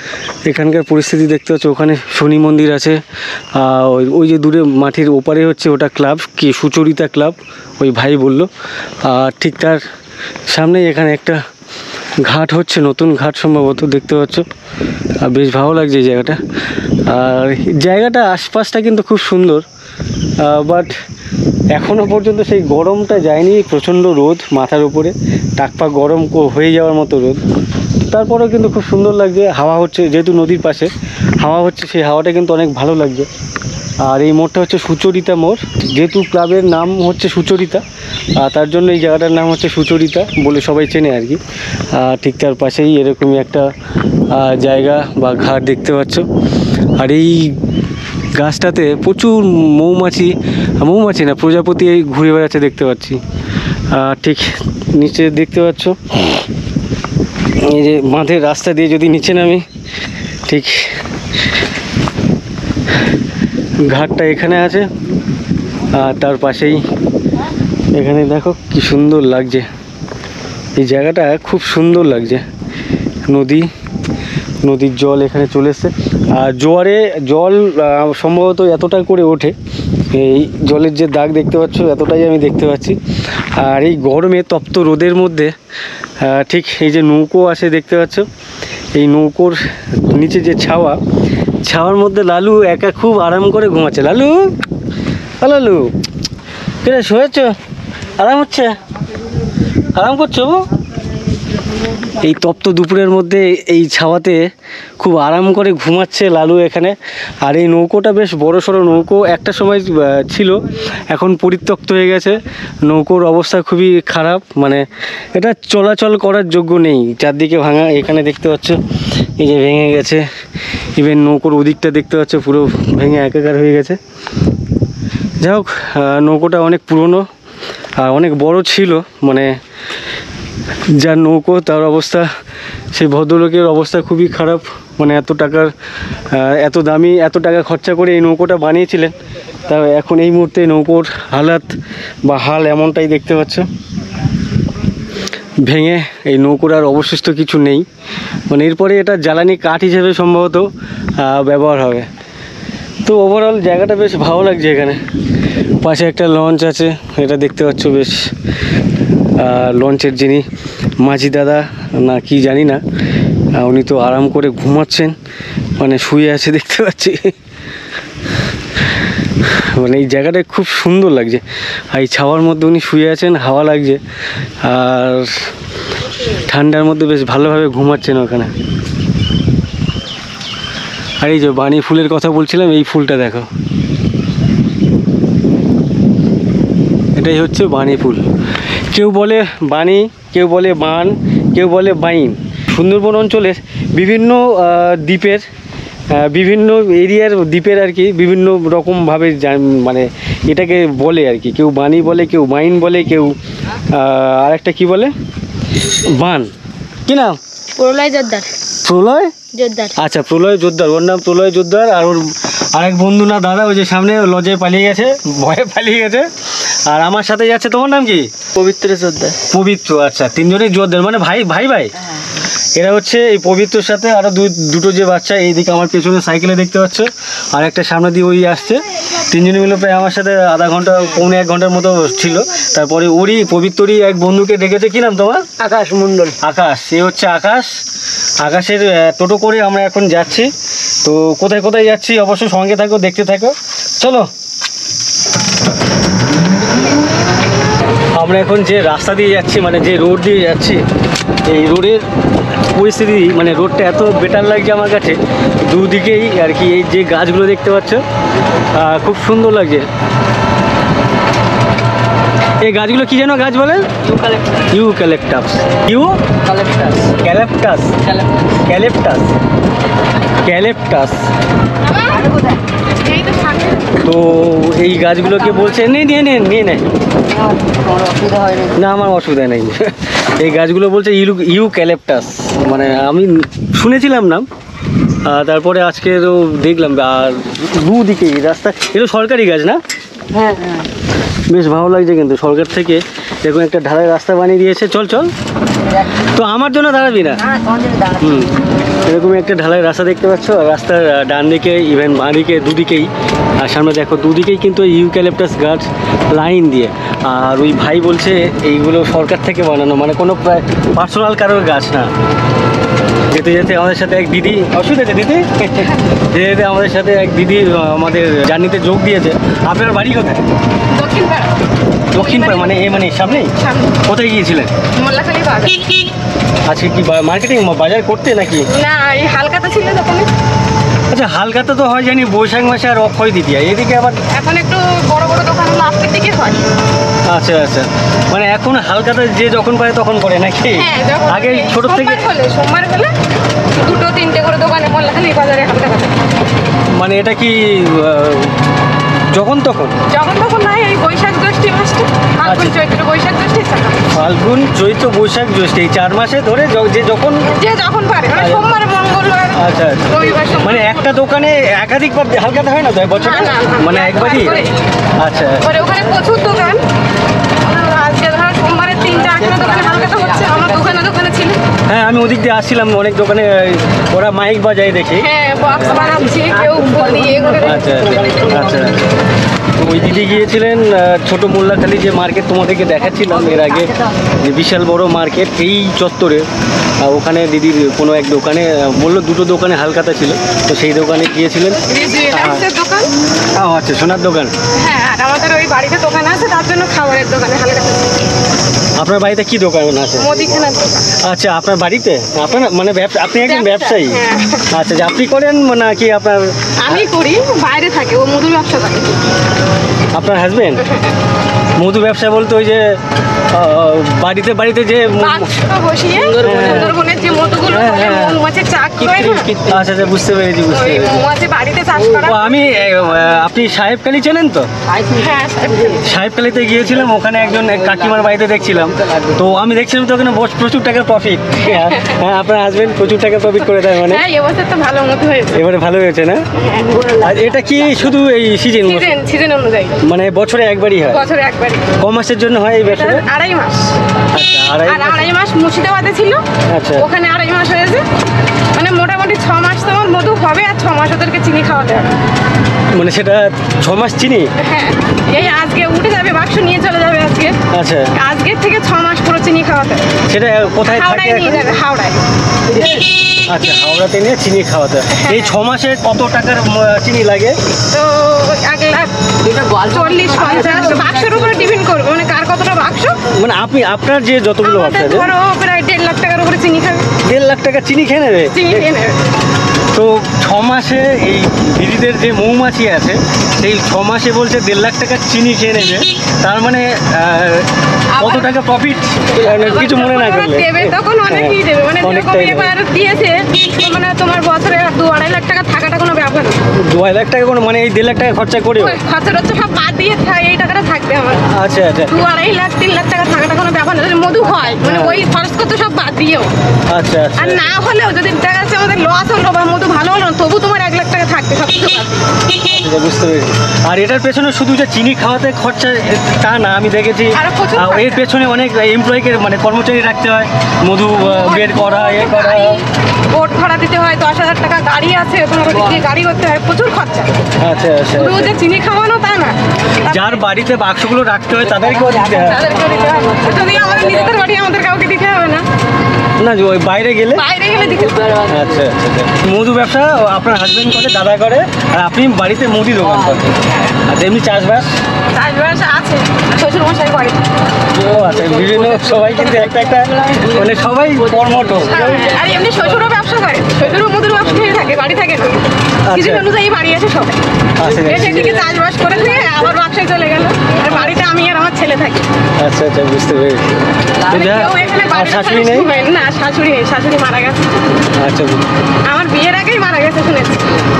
এখানকার পরিস্থিতি দেখতে পাচ্ছ, ওখানে শনি মন্দির আছে, আর ওই ওই যে দূরে মাঠের ওপারে হচ্ছে ওটা ক্লাব কি সুচরিতা ক্লাব, ওই ভাই বলল। আর ঠিক তার সামনেই এখানে একটা ঘাট হচ্ছে, নতুন ঘাট সম্ভবত দেখতে পাচ্ছ। আর বেশ ভালো লাগছে এই জায়গাটা। আর জায়গাটা আশপাশটা কিন্তু খুব সুন্দর, বাট এখনও পর্যন্ত সেই গরমটা যায়নি। প্রচণ্ড রোদ মাথার উপরে, টাকপাক গরম হয়ে যাওয়ার মতো রোদ। তারপরেও কিন্তু খুব সুন্দর লাগছে, হাওয়া হচ্ছে, যেহেতু নদীর পাশে হাওয়া হচ্ছে, সেই হাওয়াটা কিন্তু অনেক ভালো লাগছে। আর এই মোড়টা হচ্ছে সুচরিতা মোড়, যেহেতু ক্লাবের নাম হচ্ছে সুচরিতা, আর তার জন্য এই জায়গাটার নাম হচ্ছে সুচরিতা বলে সবাই চেনে আর কি। আর ঠিক তার পাশেই এরকমই একটা জায়গা বা ঘাট দেখতে পাচ্ছ। আর এই গাছটাতে প্রচুর মৌমাছি, মৌমাছি না প্রজাপতি এই ঘুরে বেড়াচ্ছে দেখতে পাচ্ছি। আর ঠিক নিচে দেখতে পাচ্ছ এই যে বাঁধের রাস্তা দিয়ে যদি নিচে নামি, ঠিক ঘাটটা এখানে আছে। আর তার পাশেই এখানে দেখো কি সুন্দর লাগছে, এই জায়গাটা খুব সুন্দর লাগছে। নদী, নদীর জল এখানে চলে এসছে। আর জোয়ারে জল সম্ভবত এতটা করে ওঠে, এই জলের যে দাগ দেখতে পাচ্ছ এতটাই আমি দেখতে পাচ্ছি। আর এই গরমে তপ্ত রোদের মধ্যে ঠিক এই যে নৌকো আছে দেখতে পাচ্ছ, এই নৌকোর নিচে যে ছাওয়া, ছাওয়ার মধ্যে লালু একা খুব আরাম করে ঘুমাচ্ছে। লালু, লালু কেন শোয়েছ? আরাম হচ্ছে, আরাম করছো? এই তপ্ত দুপুরের মধ্যে এই ছাওয়াতে খুব আরাম করে ঘুমাচ্ছে লালু এখানে। আর এই নৌকোটা বেশ বড় সড়ো নৌকো, একটা সময় ছিল, এখন পরিত্যক্ত হয়ে গেছে। নৌকোর অবস্থা খুবই খারাপ, মানে এটা চলাচল করার যোগ্য নেই, চারদিকে ভাঙা। এখানে দেখতে পাচ্ছ এই যে ভেঙে গেছে, ইভেন নৌকোর ওদিকটা দেখতে পাচ্ছ পুরো ভেঙে একাকার হয়ে গেছে। যাই হোক, নৌকোটা অনেক পুরনো আর অনেক বড় ছিল, মানে যার নৌকো তার অবস্থা, সেই ভদ্রলোকের অবস্থা খুবই খারাপ। মানে এত টাকার, এত দামি, এত টাকা খরচা করে এই নৌকোটা বানিয়েছিলেন, তা এখন এই মুহূর্তে নৌকোর হালাত বা হাল এমনটাই দেখতে পাচ্ছ, ভেঙে এই নৌকোর আর অবশিষ্ট কিছু নেই। মানে এরপরে এটা জ্বালানি কাঠ হিসেবে সম্ভবত ব্যবহার হবে। তো ওভারঅল জায়গাটা বেশ ভালো লাগছে। এখানে পাশে একটা লঞ্চ আছে, এটা দেখতে পাচ্ছ বেশ। লঞ্চের যিনি মাঝি দাদা না কি জানি না, উনি তো আরাম করে ঘুমাচ্ছেন, মানে শুয়ে আছে দেখতে পাচ্ছি। মানে এই জায়গাটা খুব সুন্দর লাগছে, আর এই ছাওয়ার মধ্যে উনি শুয়ে আছেন, হাওয়া লাগছে, আর ঠান্ডার মধ্যে বেশ ভালোভাবে ঘুমাচ্ছেন ওখানে। আর এই যে বানি ফুলের কথা বলছিলাম, এই ফুলটা দেখো, এটাই হচ্ছে বানি ফুল। কেউ বলে বানি, কেউ বলে বান, কেউ বলে বাইন। সুন্দরবন অঞ্চলের বিভিন্ন দ্বীপের, বিভিন্ন এরিয়ার দ্বীপের আর কি বিভিন্ন রকমভাবে মানে এটাকে বলে আর কি। কেউ বানি বলে, কেউ বাইন বলে, কেউ আরেকটা কি বলে, বান। কি নাম? প্রলয় জোরদার। প্রলয় জোরদার। আচ্ছা, প্রলয় জোরদার, ওর নাম প্রলয় জোরদার। আর ওর আরেক বন্ধু না দাদা, ওই যে সামনে লজে পালিয়ে গেছে, ভয়ে পালিয়ে গেছে। আর আমার সাথে যাচ্ছে, তোমার নাম কি? পবিত্র জোরদার। পবিত্র, আচ্ছা, তিনজনেই জোরদার, মানে ভাই ভাই ভাই। এরা হচ্ছে এই পবিত্রর সাথে আরও দুটো যে বাচ্চা, এইদিকে আমার পেছনে সাইকেলে দেখতে পাচ্ছ, আর একটা সামনে দিয়ে ওই আসছে। তিনজনে মিলে প্রায় আমার সাথে আধা ঘন্টা পৌনে এক ঘন্টার মতো ছিল। তারপরে ওরই পবিত্রই এক বন্ধুকে ডেকেছে। কি নাম তোমার? আকাশ মণ্ডল। আকাশ, সে হচ্ছে আকাশ। আকাশের টোটো করে আমরা এখন যাচ্ছি। তো কোথায় কোথায় যাচ্ছি অবশ্যই সঙ্গে থাকো, দেখতে থাকো, চলো। আমরা এখন যে রাস্তা দিয়ে যাচ্ছি, মানে যে রোড দিয়ে যাচ্ছি, এই রোডের পরিস্থিতি, মানে রোডটা এত বেটার লাগছে আমার কাছে। দুদিকেই আর কি এই যে গাছগুলো দেখতে পাচ্ছ, খুব সুন্দর লাগছে। এই গাছগুলো কি যেন গাছ বলে? Eucalyptus. Eucalyptus. Eucalyptus. Eucalyptus. Eucalyptus. তো এই গাছগুলোকে বলছে নিয়ে নিয়ে নেন নিয়ে নেয় না, আমার অসুবিধা নেই। এই গাছগুলো বলছে ইউ ইউ ক্যালেপটাস, মানে আমি শুনেছিলাম নাম, তারপরে আজকে তো দেখলাম। আর দুদিকে রাস্তা, এটা সরকারি গাছ না? হ্যাঁ হ্যাঁ, বেশ ভালো লাগছে কিন্তু সরকার থেকে দেখুন একটা ঢালাই রাস্তা বানিয়ে দিয়েছে। চল চল, তো আমার জন্য দাঁড়াবি না? হুম, এরকমই একটা ঢালাই রাস্তা দেখতে পাচ্ছ, আর রাস্তার আহ, ডান দিকে ইভেন বাঁ দিকে দুদিকেই, আর সামনে দেখো দুদিকেই কিন্তু ইউক্যালিপটাস গাছ লাইন দিয়ে। আর ওই ভাই বলছে এইগুলো সরকার থেকে বানানো, মানে কোনো পার্সোনাল কারোর গাছ না। যেতে যেতে আমাদের সাথে এক দিদি, অসুবিধা আছে দিদি? যেতে যেতে আমাদের সাথে এক দিদি আহ, আমাদের জার্নিতে যোগ দিয়েছে। আপনার বাড়ি কোথায়? দক্ষিণ পাড়া দক্ষিণ পাড়া, মানে এ মানে সামনেই? সামনে কোথায় গিয়েছিলেন? মোল্লাখালী বাজার। আজকে কি মার্কেটিং বাজার করতে নাকি? না, এই হালকাতা ছিল দোকানে। আচ্ছা, হালকাতা তো হয় জানি বৈশাখ মাসে আর অক্ষয় দ্বিতীয়া, এদিকে আবার এখন একটু বড় বড় দোকান লাস্টের দিকে হয়। আচ্ছা আচ্ছা, মানে এখন হালকাতা যে যখন পারে তখন করে নাকি? হ্যাঁ, যখন আগে ছোট থেকে সোমবার হলে সোমবার হলে দুটো তিনটে করে দোকানে মোল্লাখালী বাজারে হালকাতা। মানে এটা কি আহ, যখন তখন? যখন তখন নাই, এই বৈশাখ জ্যৈষ্ঠী মাসটা, ফাল্গুন আচ্ছা। চৈত্র বৈশাখ জ্যৈষ্ঠী ছাড়া ফাল্গুন চৈত্র বৈশাখ জ্যৈষ্ঠ এই চার মাসে ধরে য- যে যখন। যে যখন পারে, মানে আচ্ছা। সোমবার মঙ্গলবার আচ্ছা আচ্ছা, রবিবার সোমবার। মানে একটা দোকানে একাধিকবার হালকাতা হয় না তো বছরে? না, না, না, মানে একবারই? একবারই। আচ্ছা এবারে ওখানে প্রচুর দোকান, আজকে ধর সোমবারে তিন চারটে দোকানে হালকাতা হচ্ছে, আমার দোকানে দোকানে ছিল। হ্যাঁ, আমি ওদিক দিয়ে আসছিলাম, অনেক দোকানে আহ, ওরা মাইক বাজায় দেখি। হ্যাঁ, বক্স বানাচ্ছে, কেউ ফুল দিয়ে এ করে আচ্ছা আচ্ছা আচ্ছা। তো ওই দিদি গিয়েছিলেন আহ, ছোট মোল্লাখালী যে মার্কেট তোমাদেরকে দেখাচ্ছিলাম এর আগে, যে বিশাল বড় মার্কেট এই চত্বরে, আহ, ওখানে দিদির কোনো এক দোকানে আহ, বললো দুটো দোকানে হালকাতা ছিল, তো সেই দোকানে গিয়েছিলেন। জুয়েলার্সের দোকান। ও আচ্ছা, সোনার দোকান। হ্যাঁ, আর আমাদের ওই বাড়িতে দোকান আছে, তার জন্য খাবারের দোকানে হালকাতা। আপনার বাড়িতে কি দোকান আছে? মুদিখানার দোকান। আচ্ছা, আপনার বাড়িতে আপনার মানে ব্যবসা, আপনি একজন ব্যবসা, ব্যবসায়ী? হ্যাঁ। আচ্ছা, যে আপনি করেন নাকি আপনার আমি করি, বাইরে থাকে, ও মধুর ব্যবসা করে। আপনার হাজবেন্ড? মধু ব্যবসা বলতে ওই যে আহ, বাড়িতে বাড়িতে যে মু- বাক্স বসিয়ে সুন্দরবনের যে মধুগুলো হ্যাঁ, করে, হ্যাঁ। মৌমাছির চাক করে না, আচ্ছা আচ্ছা, বুঝতে পেরেছি বুঝতে ওই পেরেছি। মৌমাছি বাড়িতে চাষ করা। ও, আমি আহ, আপনি সাহেবকালী চেনেন তো? হ্যাঁ, সাহেবকালীতে গিয়েছিলাম, ওখানে একজন এক কাকিমার বাড়িতে দেখছিলাম, তো আমি দেখছিলাম তো ওখানে বস- প্রচুর টাকার প্রফিট। হ্যাঁ, আপনার হাজবেন্ড প্রচুর টাকা প্রফিট করে দেয় মানে? হ্যাঁ, এবছর তো ভালো মতো হয়েছে। এবারে ভালো হয়েছে না? আর এটা কি শুধু এই সিজন, সিজন সিজন অনুযায়ী মানে বছরে একবারই হয়? বছরে একবারই। ক মাসের জন্য হয় এই ব্যবসাটা? এটা আড়াই মাস। আচ্ছা, আড়াই আর মাস। আড়াই মাস মুর্শিদাবাদে ছিল, আচ্ছা। ওখানে আড়াই মাস হয়েছে, মানে মোটামুটি ছ মাস তোমার মধু হবে, আর ছ মাস ওদেরকে চিনি খাওয়াতে হবে। মানে সেটা ছ মাস চিনি? হ্যাঁ, এই আজকে উঠে যাবে, বাক্স নিয়ে চলে যাবে আজকে, আচ্ছা, আজকের থেকে ছ মাস পুরো চিনি খাওয়াতে হবে। সেটা কোথায় থাকে হাওড়ায় নিয়ে এখন? যাবে, হাওড়ায়। আচ্ছা, হাওড়াতে নিয়ে চিনি খাওয়াতে হয়। এই ছ মাসে কত টাকার উম, চিনি লাগে? তো এক লাখ চল্লিশ পঞ্চাশ বাক্সের উপরে ডিপেন্ড করবে, মানে কার কতটা বাক্স। মানে আপনি আপনার যে যতগুলো ব্যবসা আমাদের আছে, ধরো প্রায় দেড় লাখ টাকার উপরে চিনি খাবে, দেড় লাখ টাকা চিনি খেয়ে নেবে? চিনি খেয়ে নেবে। তো ছ মাসে এই দিদিদের যে মৌমাছি আছে, সেই ছ মাসে বলছে দেড় লাখ টাকা চিনি খেয়ে নেবে, তার মানে আহ, কত টাকা প্রফিট কিছু মনে না যখন ওরা করলে? দেবে তখন অনেকই দেবে, মানে যেরকম অনেকটাই দেবে। এবার দিয়েছে, তো মানে তোমার বছরে দু আড়াই লাখ টাকা থাকাটা কোনো ব্যাপার না। দু আড়াই লাখ টাকা কোনো, মানে এই দেড় লাখ টাকা খরচা করেও? ওই খরচা টরচা সব বাদ দিয়ে থা- এই টাকাটা থাকবে আমার। আচ্ছা আচ্ছা দু আড়াই লাখ তিন লাখ টাকা থাকাটা কোনো ব্যাপার না, যদি মধু হয়, মানে হ্যাঁ। ওই খরচ করতে সব বাদ দিয়েও। আচ্ছা আচ্ছা আর না হলেও যদি দেখা যাচ্ছে আমাদের লস হলো বা মধু ভালো হলো না, তবু তোমার এক লাখ টাকা থাকবে সব কিছু বাদ দিয়ে। আচ্ছা, বুঝতে পেরেছি। আর এটার পেছনে শুধু যে চিনি খাওয়াতে খরচা এ, তা না, আমি দেখেছি আরো প্রচুর আহ, এর খরচা। পেছনে অনেক এমপ্লয়িকে মানে কর্মচারী রাখতে হয়, মধু আহ, বের করা এ করা। বোট ভাড়া দিতে হয়, দশ হাজার টাকা গাড়ি আছে, তোমার ওদিক দিয়ে গাড়ি করতে হয়, প্রচুর খরচা। আচ্ছা আচ্ছা শুধু যে চিনি খাওয়ানো তা না, যার বাড়িতে বাক্সগুলো রাখতে হয় তাদেরকেও দিতে হয়? তাদেরকেও দিতে হবে। যদি আমাদের নিজেদের বাড়ি, আমাদের কাউকে দিতে হবে না, না, যে ওই বাইরে গেলে? বাইরে গেলে দিতে হবে। আচ্ছা আচ্ছা আচ্ছা। মধু ব্যবসা আপনার হাজবেন্ড করে, দাদা করে, আর আপনি বাড়িতে মুদি দোকান করেন। আচ্ছা, এমনি চাষবাস? চাষবাস আছে, শ্বশুর মশাই করে। ও আচ্ছা, বিভিন্ন সবাই কিন্তু একটা একটা মানে সবাই কর্মঠ। আর এমনি শ্বশুরও ব্যবসা করে, শ্বশুরও মধুর ব্যবসা থেকে থাকে, বাড়ি থাকে না, কিছু অনুযায়ী বাড়ি আছে সবাই। আচ্ছা এসে দিকে চাষবাস করে দিয়ে আবার ব্যবসায় চলে গেল, আর বাড়িতে আমি আর আমার ছেলে থাকি। আচ্ছা আচ্ছা, বুঝতে পেরেছি। তো মানে যা- কেউ এখানে আর বাড়ির শাশুড়ি নেই? সদস্য হয় না, শাশুড়ি নেই, শাশুড়ি মারা গেছে, আচ্ছা, আমার বিয়ের আগেই মারা গেছে শুনেছি।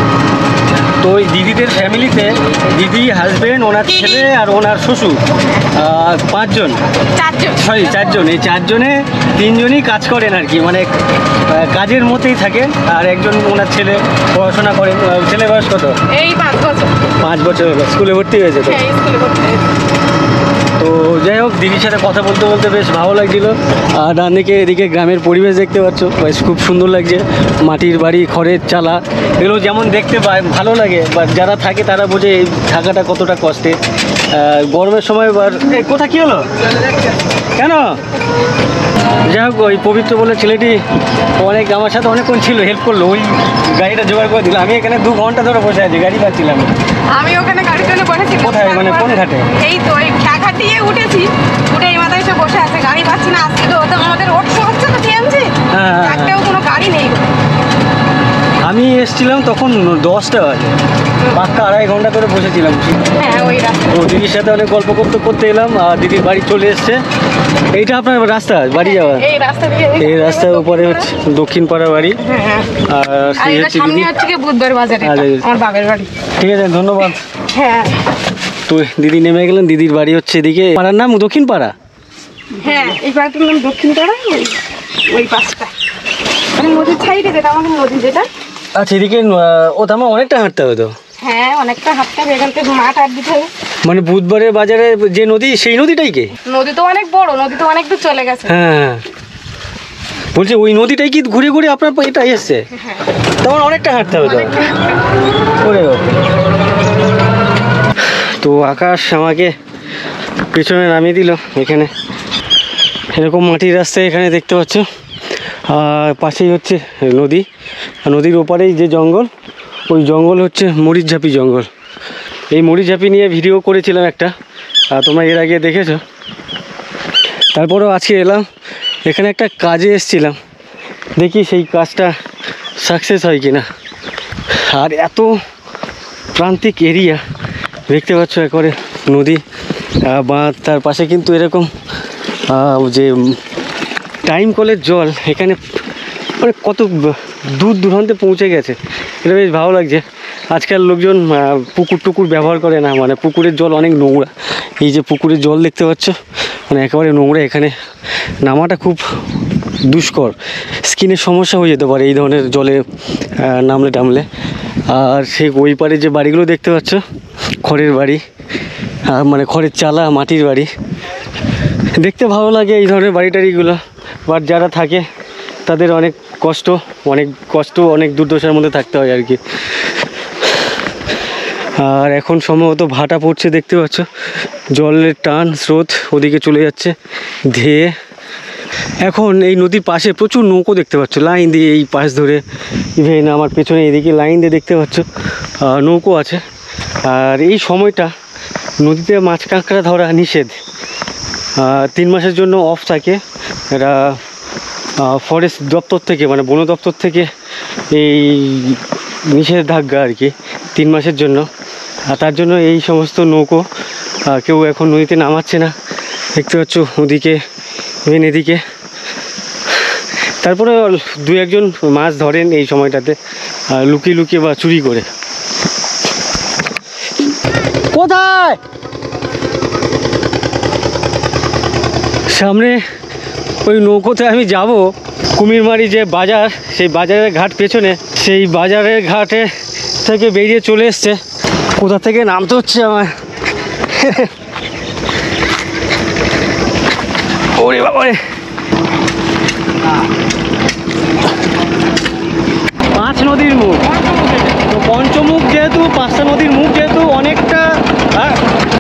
তো ওই দিদিদের ফ্যামিলিতে দিদি, হাজবেন্ড, ওনার ছেলে আর ওনার শ্বশুর, আহ, পাঁচজন, চারজন। সরি চারজন। এই চারজনে তিনজনই কাজ করেন আর কি, মানে আহ, কাজের মধ্যেই থাকেন। আর একজন ওনার ছেলে পড়াশোনা করেন। আহ, ছেলে বয়স কত? এই পাঁচ বছর। পাঁচ বছর হলো, স্কুলে ভর্তি হয়েছে তো? হ্যাঁ, স্কুলে পড়তে। তো যাই হোক, দিদির সাথে কথা বলতে বলতে বেশ ভালো লাগছিল। আর ডান দিকে এদিকে গ্রামের পরিবেশ দেখতে পাচ্ছ, বেশ খুব সুন্দর লাগছে। মাটির বাড়ি, খড়ের চালা, এগুলো যেমন দেখতে পায় ভালো লাগে, বা যারা থাকে তারা বোঝে এই থাকাটা কতটা কষ্টের। গরমের সময় এবার কোথা কী হলো কেন? যাই হোক, ওই পবিত্র বলে ছেলেটি অনেক আমার সাথে অনেকক্ষণ ছিল, হেল্প করলো, ওই গাড়িটা জোগাড় করে দিল। আমি এখানে দু ঘন্টা ধরে বসে আছি, গাড়ি পাচ্ছিলাম না। আমি ওখানে গাড়ির জন্য বসেছি। কোথায়, মানে কোন ঘাটে? এই তো ওই ঘাটিয়ে উঠেছি, উঠে এই মাথায় এসে বসে আছে, গাড়ি পাচ্ছি না। আজকে তো তো আমাদের ওঠো হচ্ছে তো টিএমজি, হ্যাঁ। একটাও কোনো গাড়ি নেই। আমি এসেছিলাম তখন দশটা বাজে, পাক্কা আড়াই ঘন্টা ধরে বসেছিলাম। হ্যাঁ ওই রাস্তা। তো দিদির সাথে অনেক গল্প করতে করতে এলাম, আর দিদির বাড়ি চলে এসছে। এইটা আপনার রাস্তা বাড়ি যাওয়া? এই রাস্তা দিয়ে এই রাস্তার উপরে হচ্ছে দক্ষিণ পাড়া বাড়ি। হ্যাঁ। আর আর সেই এটা হচ্ছে সামনে দিদি। হচ্ছে কি বুধবার বাজার, এটা আচ্ছা। আমার বাবার বাড়ি। ঠিক আছে, ধন্যবাদ। হ্যাঁ তো দিদি নেমে গেলেন, দিদির বাড়ি হচ্ছে এদিকে। পাড়ার নাম দক্ষিণ পাড়া? হ্যাঁ, এই পাড়াটার নাম দক্ষিণ পাড়া। ওই ওই পাশটা মানে নদীর সাইডে, যেটা আমাদের নদী যেটা। আচ্ছা, এদিকে ও তো আমার অনেকটা হাঁটতে হবে তো। হ্যাঁ অনেকটা হাঁটতে হবে, এখান থেকে মাঠ আর দিতে হবে। মানে বুধবারের বাজারে যে নদী, সেই নদীটাই কি? নদী তো অনেক বড়, নদী তো অনেক দূর চলে গেছে। হ্যাঁ, বলছি ওই নদীটাই কি ঘুরে ঘুরে আপনার এটা এসছে? তেমন অনেকটা হাঁটতে হবে তো। ওরে বাবা। তো আকাশ আমাকে পেছনে নামিয়ে দিল। এখানে এরকম মাটির রাস্তায় এখানে দেখতে পাচ্ছ, আর পাশেই হচ্ছে নদী, আর নদীর ওপারেই যে জঙ্গল, ওই জঙ্গল হচ্ছে মরিচঝাপি জঙ্গল। এই মরিচঝাপি নিয়ে ভিডিও করেছিলাম একটা, তোমরা এর আগে দেখেছো। তারপরেও আজকে এলাম, এখানে একটা কাজে এসেছিলাম, দেখি সেই কাজটা সাকসেস হয় কি না। আর এত প্রান্তিক এরিয়া দেখতে পাচ্ছ, একবারে নদী, বাঁধ, তার পাশে কিন্তু এরকম যে টাইম কলের জল এখানে মানে কত দূর দূরান্তে পৌঁছে গেছে। এটা বেশ ভালো লাগছে। আজকাল লোকজন পুকুর টুকুর ব্যবহার করে না, মানে পুকুরের জল অনেক নোংরা। এই যে পুকুরের জল দেখতে পাচ্ছ, মানে একেবারে নোংরা, এখানে নামাটা খুব দুষ্কর, স্কিনের সমস্যা হয়ে যেতে পারে এই ধরনের জলে নামলে টামলে। আর সেই ওই পারে যে বাড়িগুলো দেখতে পাচ্ছ, খড়ের বাড়ি, মানে খড়ের চালা, মাটির বাড়ি, দেখতে ভালো লাগে এই ধরনের বাড়ি টাড়িগুলো। বাট যারা থাকে তাদের অনেক কষ্ট, অনেক কষ্ট, অনেক দুর্দশার মধ্যে থাকতে হয় আর কি। আর এখন সম্ভবত ভাটা পড়ছে, দেখতে পাচ্ছ জলের টান স্রোত ওদিকে চলে যাচ্ছে ধেয়ে। এখন এই নদীর পাশে প্রচুর নৌকো দেখতে পাচ্ছ, লাইন দিয়ে এই পাশ ধরে, ইভেন আমার পেছনে এদিকে লাইন দিয়ে দেখতে পাচ্ছ নৌকো আছে। আর এই সময়টা নদীতে মাছ কাঁকড়া ধরা নিষেধ, তিন মাসের জন্য অফ থাকে। এটা ফরেস্ট দপ্তর থেকে, মানে বন দপ্তর থেকে এই নিষেধাজ্ঞা আর কি, তিন মাসের জন্য। আর তার জন্য এই সমস্ত নৌকো কেউ এখন নদীতে নামাচ্ছে না, দেখতে পাচ্ছ ওদিকে, ইভেন এদিকে। তারপরে দু একজন মাছ ধরেন এই সময়টাতে, লুকিয়ে লুকিয়ে বা চুরি করে। কোথায়? সামনে ওই নৌকোতে আমি যাব। কুমিরমারি যে বাজার, সেই বাজারের ঘাট পেছনে, সেই বাজারের ঘাটে থেকে বেরিয়ে চলে এসছে। কোথা থেকে নামতে হচ্ছে আমার, ওরে বাবা, পাঁচ নদীর মুখ। তো পঞ্চমুখ যেহেতু, পাঁচটা নদীর মুখ যেহেতু, অনেকটা